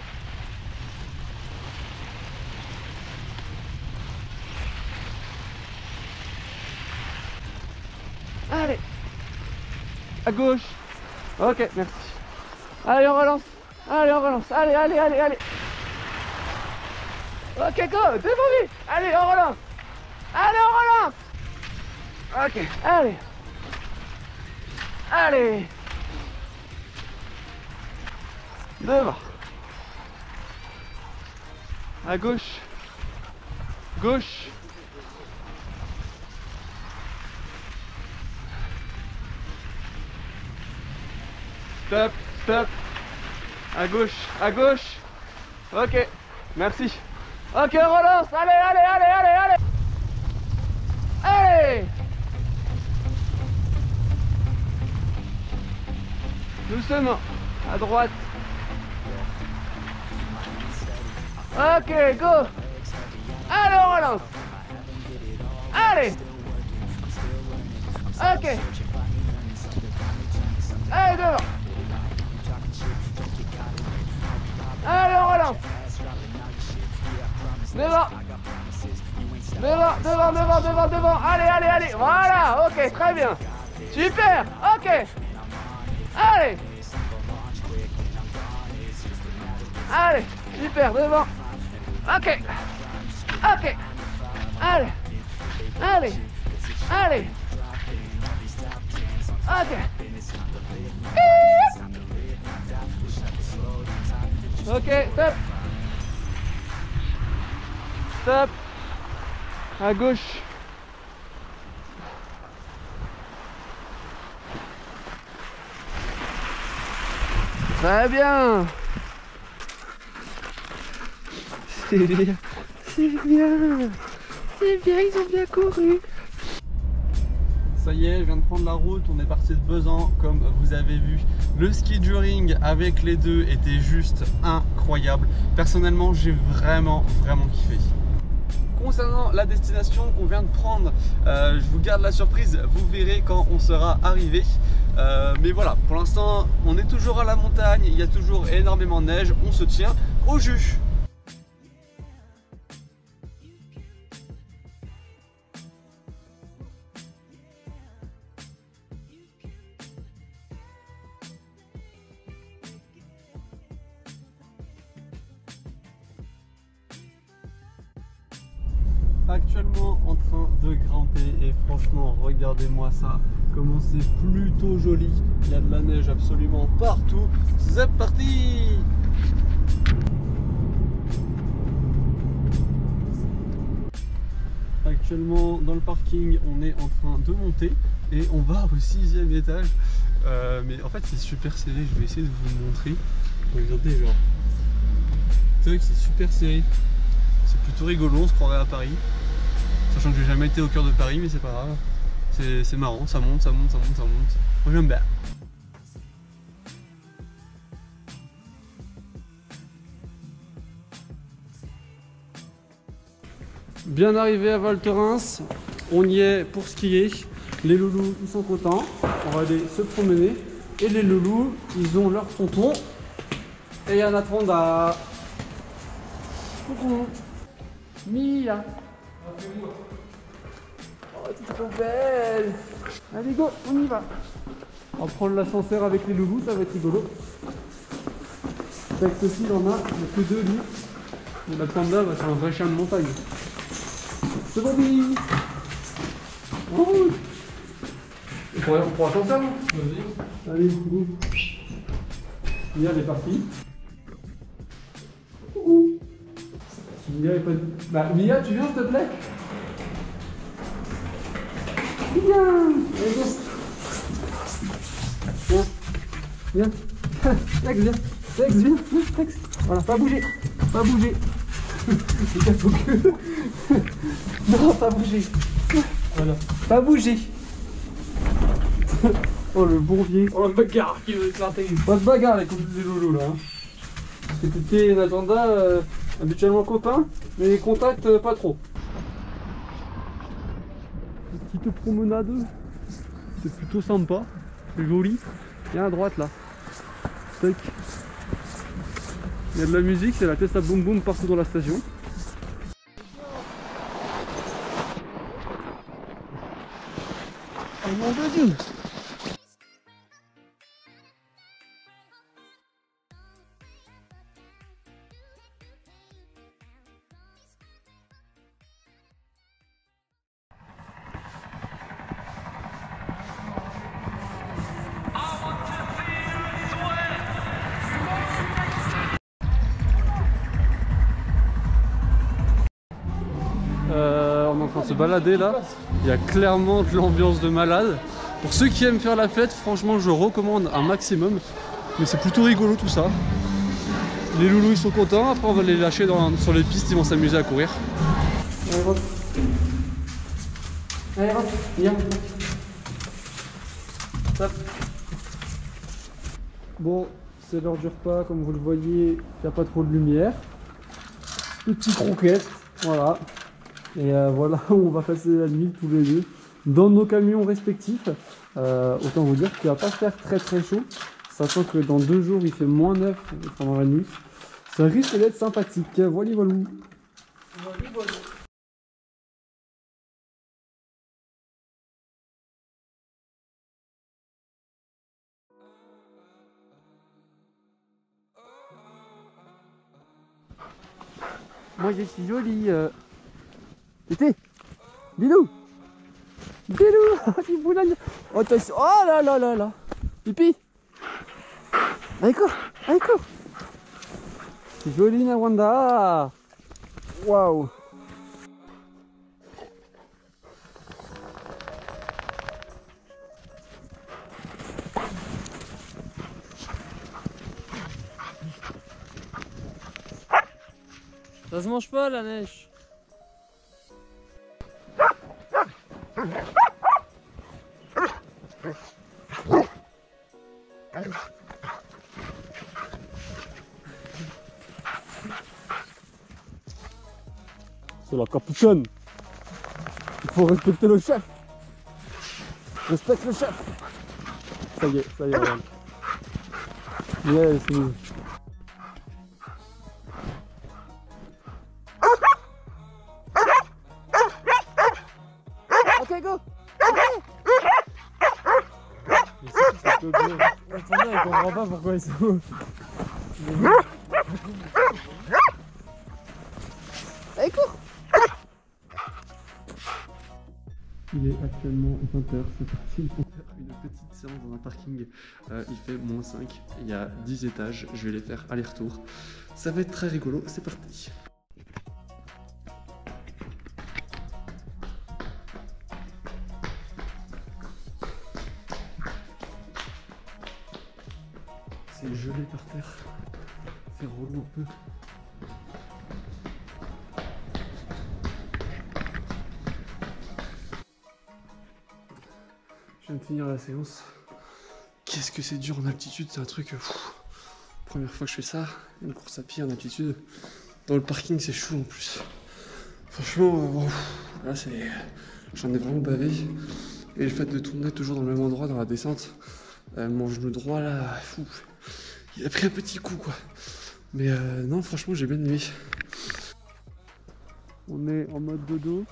Allez. À gauche. Ok, merci. Allez, on relance. Allez. Ok, go, devant lui. Allez, on relance. Ok, allez. Devant. À gauche. Stop. À gauche. Ok, merci. Ok, on relance. Allez. Doucement, à droite. Ok, go. Allez, on relance. Allez. Ok. Allez, devant. devant. Allez. Voilà, ok, très bien. Super, ok. Allez, super, devant. Ok. Allez. Ok. Ok, stop. À gauche. Très bien. C'est bien, ils ont bien couru. Ça y est, je viens de prendre la route, on est parti de Besançon, comme vous avez vu. Le ski touring avec les deux était juste incroyable. Personnellement, j'ai vraiment kiffé. Concernant la destination qu'on vient de prendre, je vous garde la surprise, vous verrez quand on sera arrivé. Mais voilà, pour l'instant, on est toujours à la montagne, il y a toujours énormément de neige, on se tient au jus. Actuellement en train de grimper et franchement regardez-moi ça, comment c'est plutôt joli, il y a de la neige absolument partout. C'est parti! Actuellement dans le parking on est en train de monter et on va au 6e étage, mais en fait c'est super serré, je vais essayer de vous le montrer. Regardez, genre c'est vrai que c'est super serré, c'est plutôt rigolo, on se croirait à Paris. Sachant que j'ai jamais été au cœur de Paris, mais c'est pas grave. C'est marrant, ça monte. Moi j'aime bien. Bien arrivé à Val Thorens, on y est pour skier. Les loulous ils sont contents, on va aller se promener. Et les loulous ils ont leur tonton. Et il y en a Anaconda. Coucou Mia. Oh, t'es trop belle. Allez go, on y va. On va prendre l'ascenseur avec les loulous, ça va être rigolo. Avec aussi, il en a que deux lui. Et la panda, c'est un vrai chien de montagne. C'est Bobby. Oh. On prend l'ascenseur, non? Vas-y. Allez, go. Mia, elle est partie. Mia est pas... Bah, Mia, tu viens s'il te plaît? Viens! Allez, go! Viens! Lex, viens! Lex, viens! Lex! Voilà, pas bouger! Pas bouger! C'est faut que... Non, pas bouger! Voilà, pas bouger! Oh, le bourbier! Oh, le bagarre qui veut éclater! Pas de bagarre, les loulous, là! Hein. Parce que t'étais un agenda... habituellement copain, mais les contacts pas trop. Petite promenade, c'est plutôt sympa, c'est joli. Il y a à droite là. Tac. Il y a de la musique, c'est la Tesla Boom Boom partout dans la station. Oh mon Dieu! On est en train de se balader là, il y a clairement de l'ambiance de malade. Pour ceux qui aiment faire la fête, franchement je recommande un maximum. Mais c'est plutôt rigolo tout ça. Les loulous ils sont contents, après on va les lâcher sur les pistes, ils vont s'amuser à courir. Allez rentre. Allez rentre, viens. Stop. Bon, c'est l'heure du repas, comme vous le voyez, il n'y a pas trop de lumière. Petite croquette, voilà. Et voilà où on va passer la nuit tous les deux dans nos camions respectifs. Autant vous dire qu'il va pas faire très chaud, sachant que dans 2 jours il fait -9 pendant la nuit. Ça risque d'être sympathique. Voilà. Moi je suis jolie. Tété, Bilou, Bilou, il boulogne. Oh, oh là là là là. Pipi. Allez cours, allez cours. C'est joli Nawanda. Waouh. Ça se mange pas la neige. C'est la capuchonne. Il faut respecter le chef. Respecte le chef. Ça y est, regarde. Yeah, c'est mieux. Ok, go. Attendez, il comprend pas pourquoi ils sont. Allez, cours. Il est actuellement 20h, c'est parti pour faire une petite séance dans un parking. Il fait -5, il y a 10 étages, je vais les faire aller-retour. Ça va être très rigolo, c'est parti. C'est gelé par terre, c'est relou un peu. Je viens de finir la séance. Qu'est-ce que c'est dur en altitude, c'est un truc... Première fois que je fais ça, une course à pied en altitude. Dans le parking c'est chaud en plus. Franchement, là c'est... J'en ai vraiment bavé. Et le fait de tourner toujours dans le même endroit dans la descente, mon genou droit là, il a pris un petit coup quoi. Mais non, franchement j'ai bien aimé. On est en mode dodo.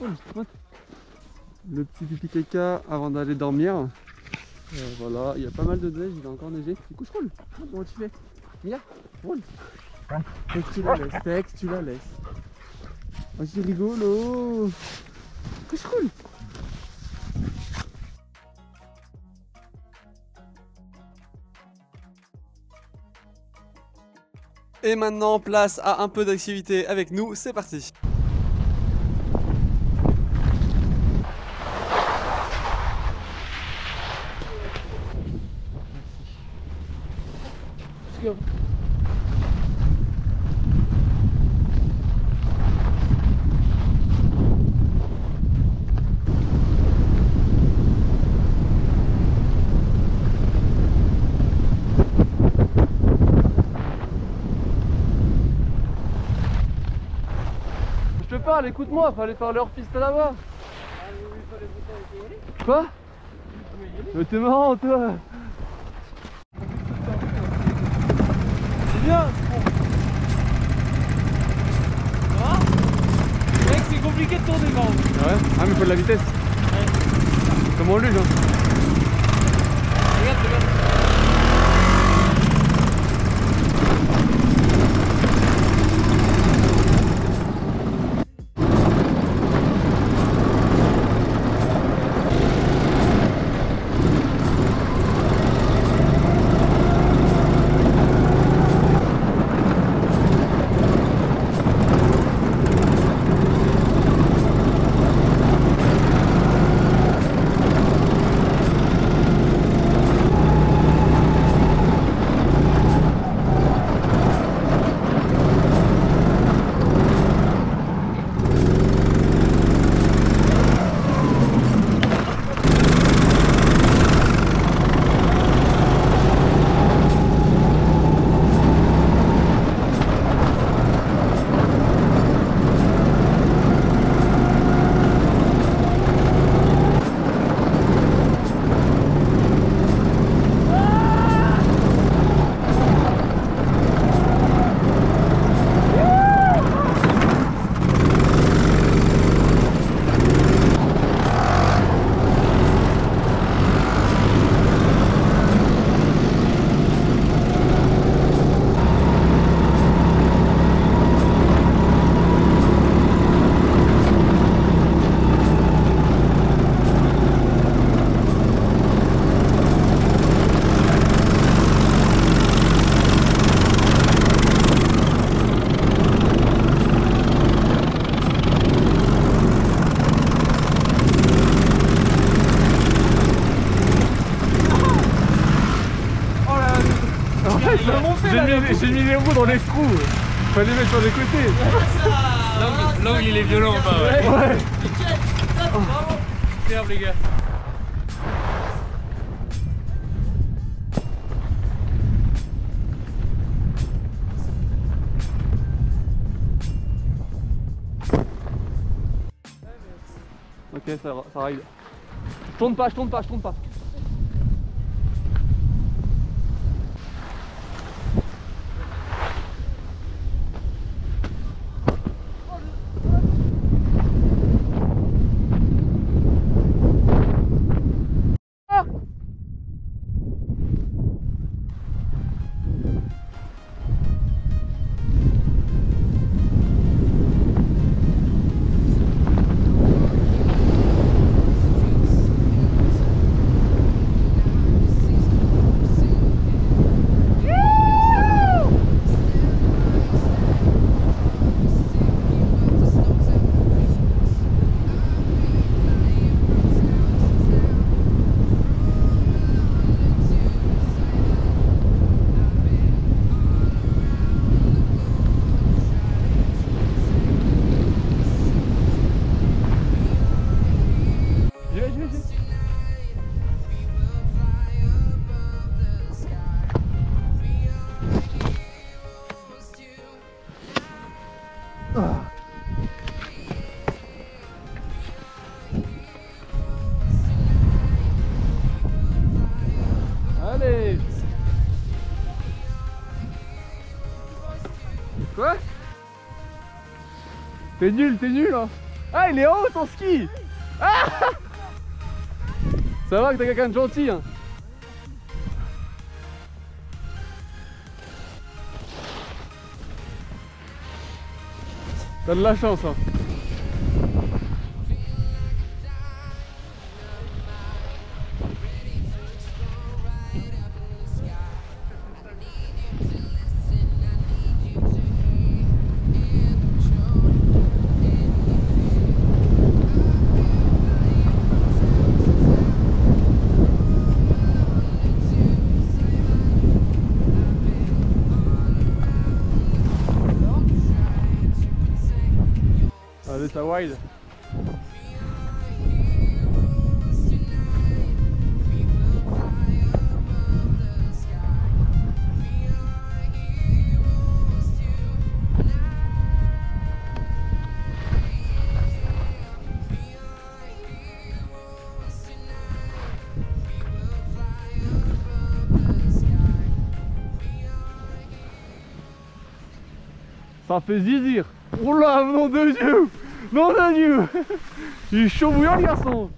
Le petit pipi caca avant d'aller dormir. Voilà, il y a pas mal de neige, il va encore neiger. Du coup, je roule. Comment tu fais? Mia, roule. Tex, tu la laisses. Tex, tu la laisses. Oh, c'est rigolo. Que je roule. Et maintenant, place à un peu d'activité avec nous. C'est parti. Let's go. Je te parle, écoute-moi, fallait faire leur piste là-bas. Quoi? Mais t'es marrant toi. C'est bien. Ah, mec, c'est compliqué de tourner quand même. Ah ouais? Ah mais faut de la vitesse. Ouais. Comme on luge hein. Regarde, regarde. J'ai mis les roues dans les trous. Fallait mettre sur les côtés. L'angle il est violent en bas, ouais. Ouais. Superbe les gars. Ok, ça ride. Je tourne pas. Allez. Quoi? T'es nul hein. Ah il est en haut ton ski. Ah ça va que t'as quelqu'un de gentil hein. T'as de la chance hein. Allez, ça wide. Ça fait zizir. Oh là, nom de Dieu! Nom de Dieu! Il est chaud bouillant le garçon!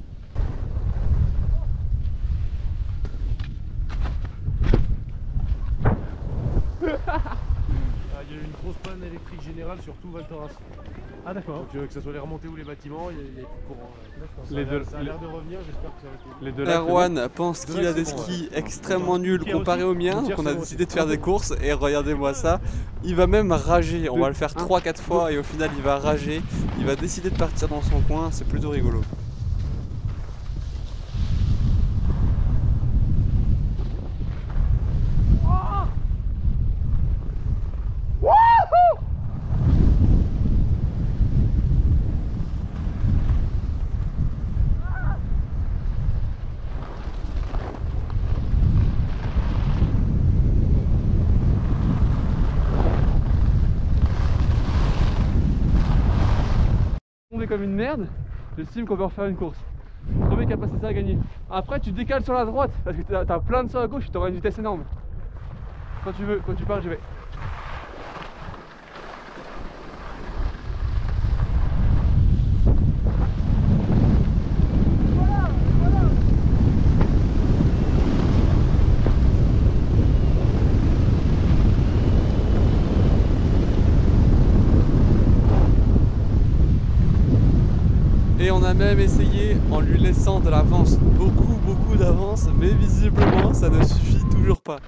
Il y a eu une grosse panne électrique générale sur tout Val Thorens. Ah d'accord. Donc que ce soit les remontées ou les bâtiments, il y a plus de courant. Ça a l'air de revenir, j'espère que ça va être... Les deux là, Erwan pense qu'il a des skis extrêmement nuls comparés aux miens, donc on a décidé de faire des courses et regardez-moi ça, il va même rager, on va le faire 3-4 fois et au final il va rager, il va décider de partir dans son coin, c'est plutôt rigolo. comme une merde, j'estime qu'on peut refaire une course. Premier capacité à gagner. Après tu décales sur la droite parce que t'as plein de sauts à gauche, tu auras une vitesse énorme. Quand tu veux, quand tu parles, je vais. Et on a même essayé en lui laissant de l'avance, beaucoup d'avance, mais visiblement ça ne suffit toujours pas.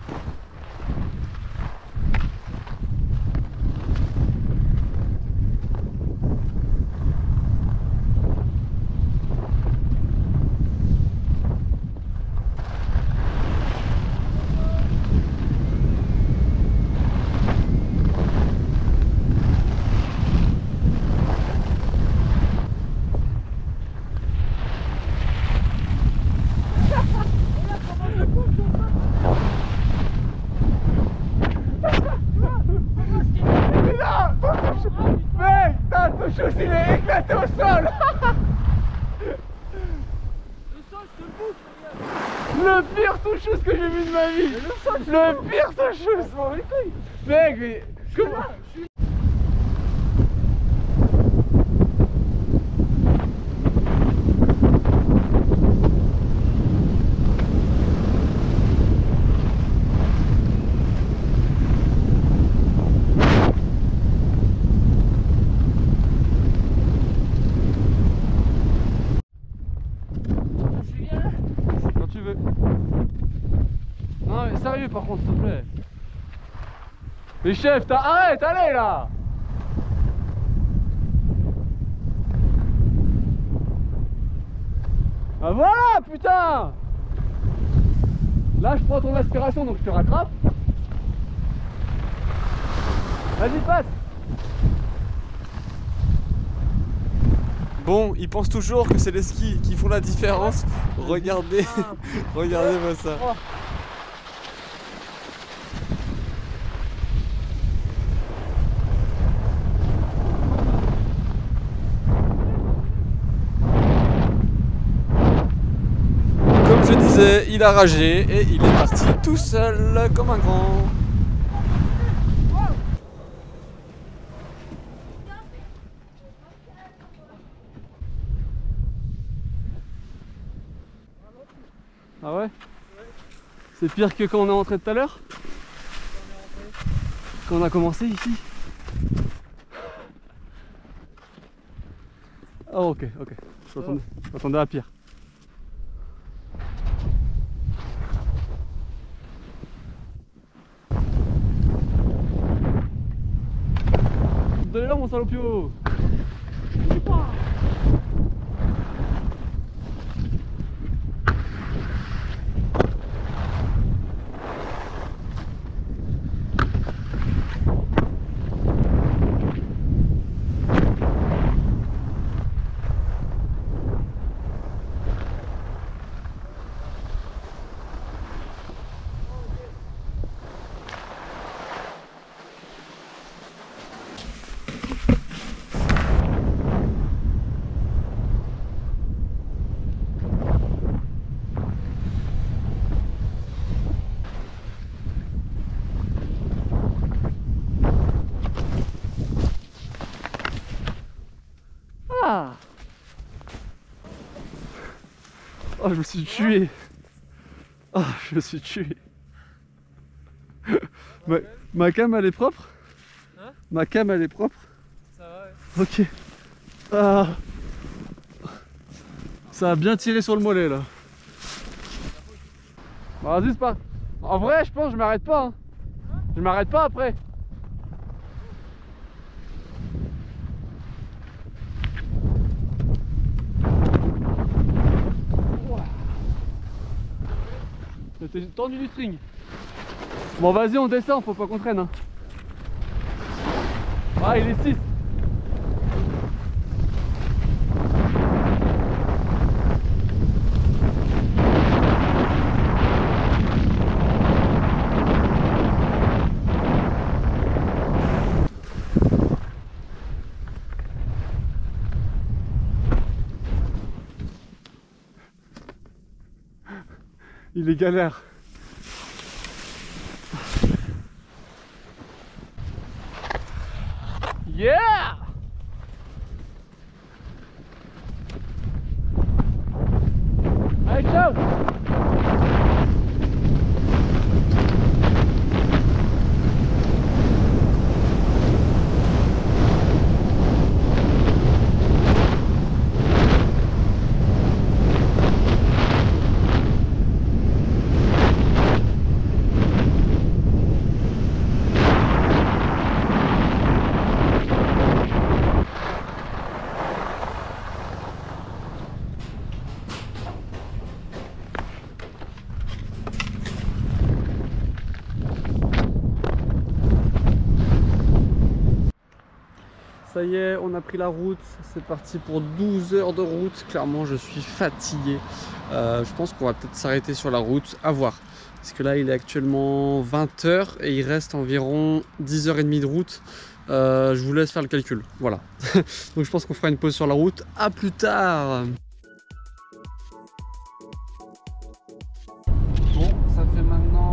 de ma vie. Le pire Sochaux, je m'en bats les couilles. Mec, mais comment? Quand tu veux. Non mais sérieux par contre, s'il te plaît. Mais chef, arrête, allez là. Ah voilà, putain. Là je prends ton aspiration donc je te rattrape. Vas-y, passe. Bon, ils pensent toujours que c'est les skis qui font la différence. Regardez, regardez-moi ça. Comme je disais, il a ragé et il est parti tout seul comme un grand. Ah ouais? C'est pire que quand on est rentré tout à l'heure? Quand on a commencé ici? Oh ok, ok. Je m'attendais à pire. Donnez là mon salopio! Ah! Oh, je me suis tué. Oh, je me suis tué. Ma cam elle est propre? Hein? Ma cam elle est propre? Ça va, ouais. Ok. Ah. Ça a bien tiré sur le mollet là. Bah, vas-y, c'est pas. En vrai, je pense que je m'arrête pas. Hein. Je m'arrête pas après. T'es tendu du string. Bon vas-y on descend, faut pas qu'on traîne hein. Ah il est 6. Il est galère. Yeah! Allez, ciao! Ça y est, on a pris la route, c'est parti pour 12 heures de route. Clairement, je suis fatigué. Je pense qu'on va peut-être s'arrêter sur la route, à voir. Parce que là, il est actuellement 20 h et il reste environ 10h30 de route. Je vous laisse faire le calcul, voilà. Donc je pense qu'on fera une pause sur la route. À plus tard! Bon, ça fait maintenant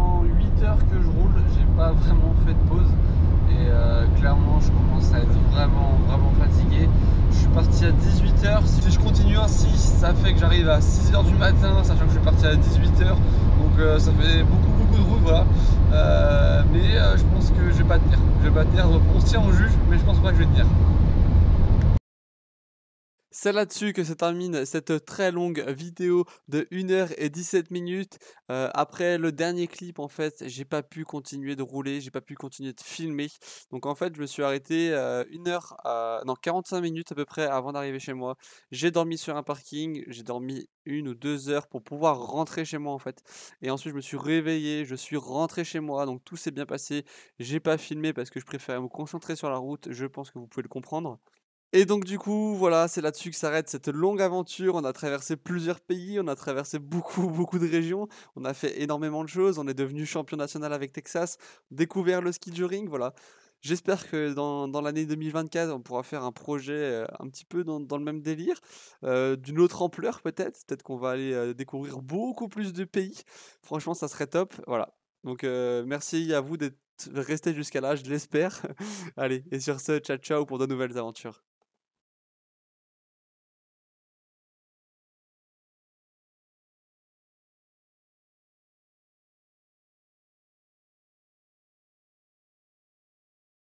ainsi, ça fait que j'arrive à 6h du matin, sachant que je suis parti à 18h, donc ça fait beaucoup de route, voilà. Mais je pense que je vais pas tenir. Donc on se tient au juge, mais je pense pas que je vais tenir. C'est là-dessus que se termine cette très longue vidéo de 1h17. Après le dernier clip, en fait, j'ai pas pu continuer de rouler, j'ai pas pu continuer de filmer. Donc en fait, je me suis arrêté 45 minutes à peu près avant d'arriver chez moi. J'ai dormi sur un parking, j'ai dormi 1 ou 2 heures pour pouvoir rentrer chez moi en fait. Et ensuite, je me suis réveillé, je suis rentré chez moi, donc tout s'est bien passé. J'ai pas filmé parce que je préférais me concentrer sur la route, je pense que vous pouvez le comprendre. Et donc du coup, voilà, c'est là-dessus que s'arrête cette longue aventure. On a traversé plusieurs pays, on a traversé beaucoup de régions, on a fait énormément de choses, on est devenu champion national avec Texas, découvert le ski juring, voilà. J'espère que dans l'année 2024, on pourra faire un projet un petit peu dans le même délire, d'une autre ampleur peut-être. Peut-être qu'on va aller découvrir beaucoup plus de pays. Franchement, ça serait top, voilà. Donc merci à vous d'être restés jusqu'à là, je l'espère. Allez, et sur ce, ciao ciao pour de nouvelles aventures.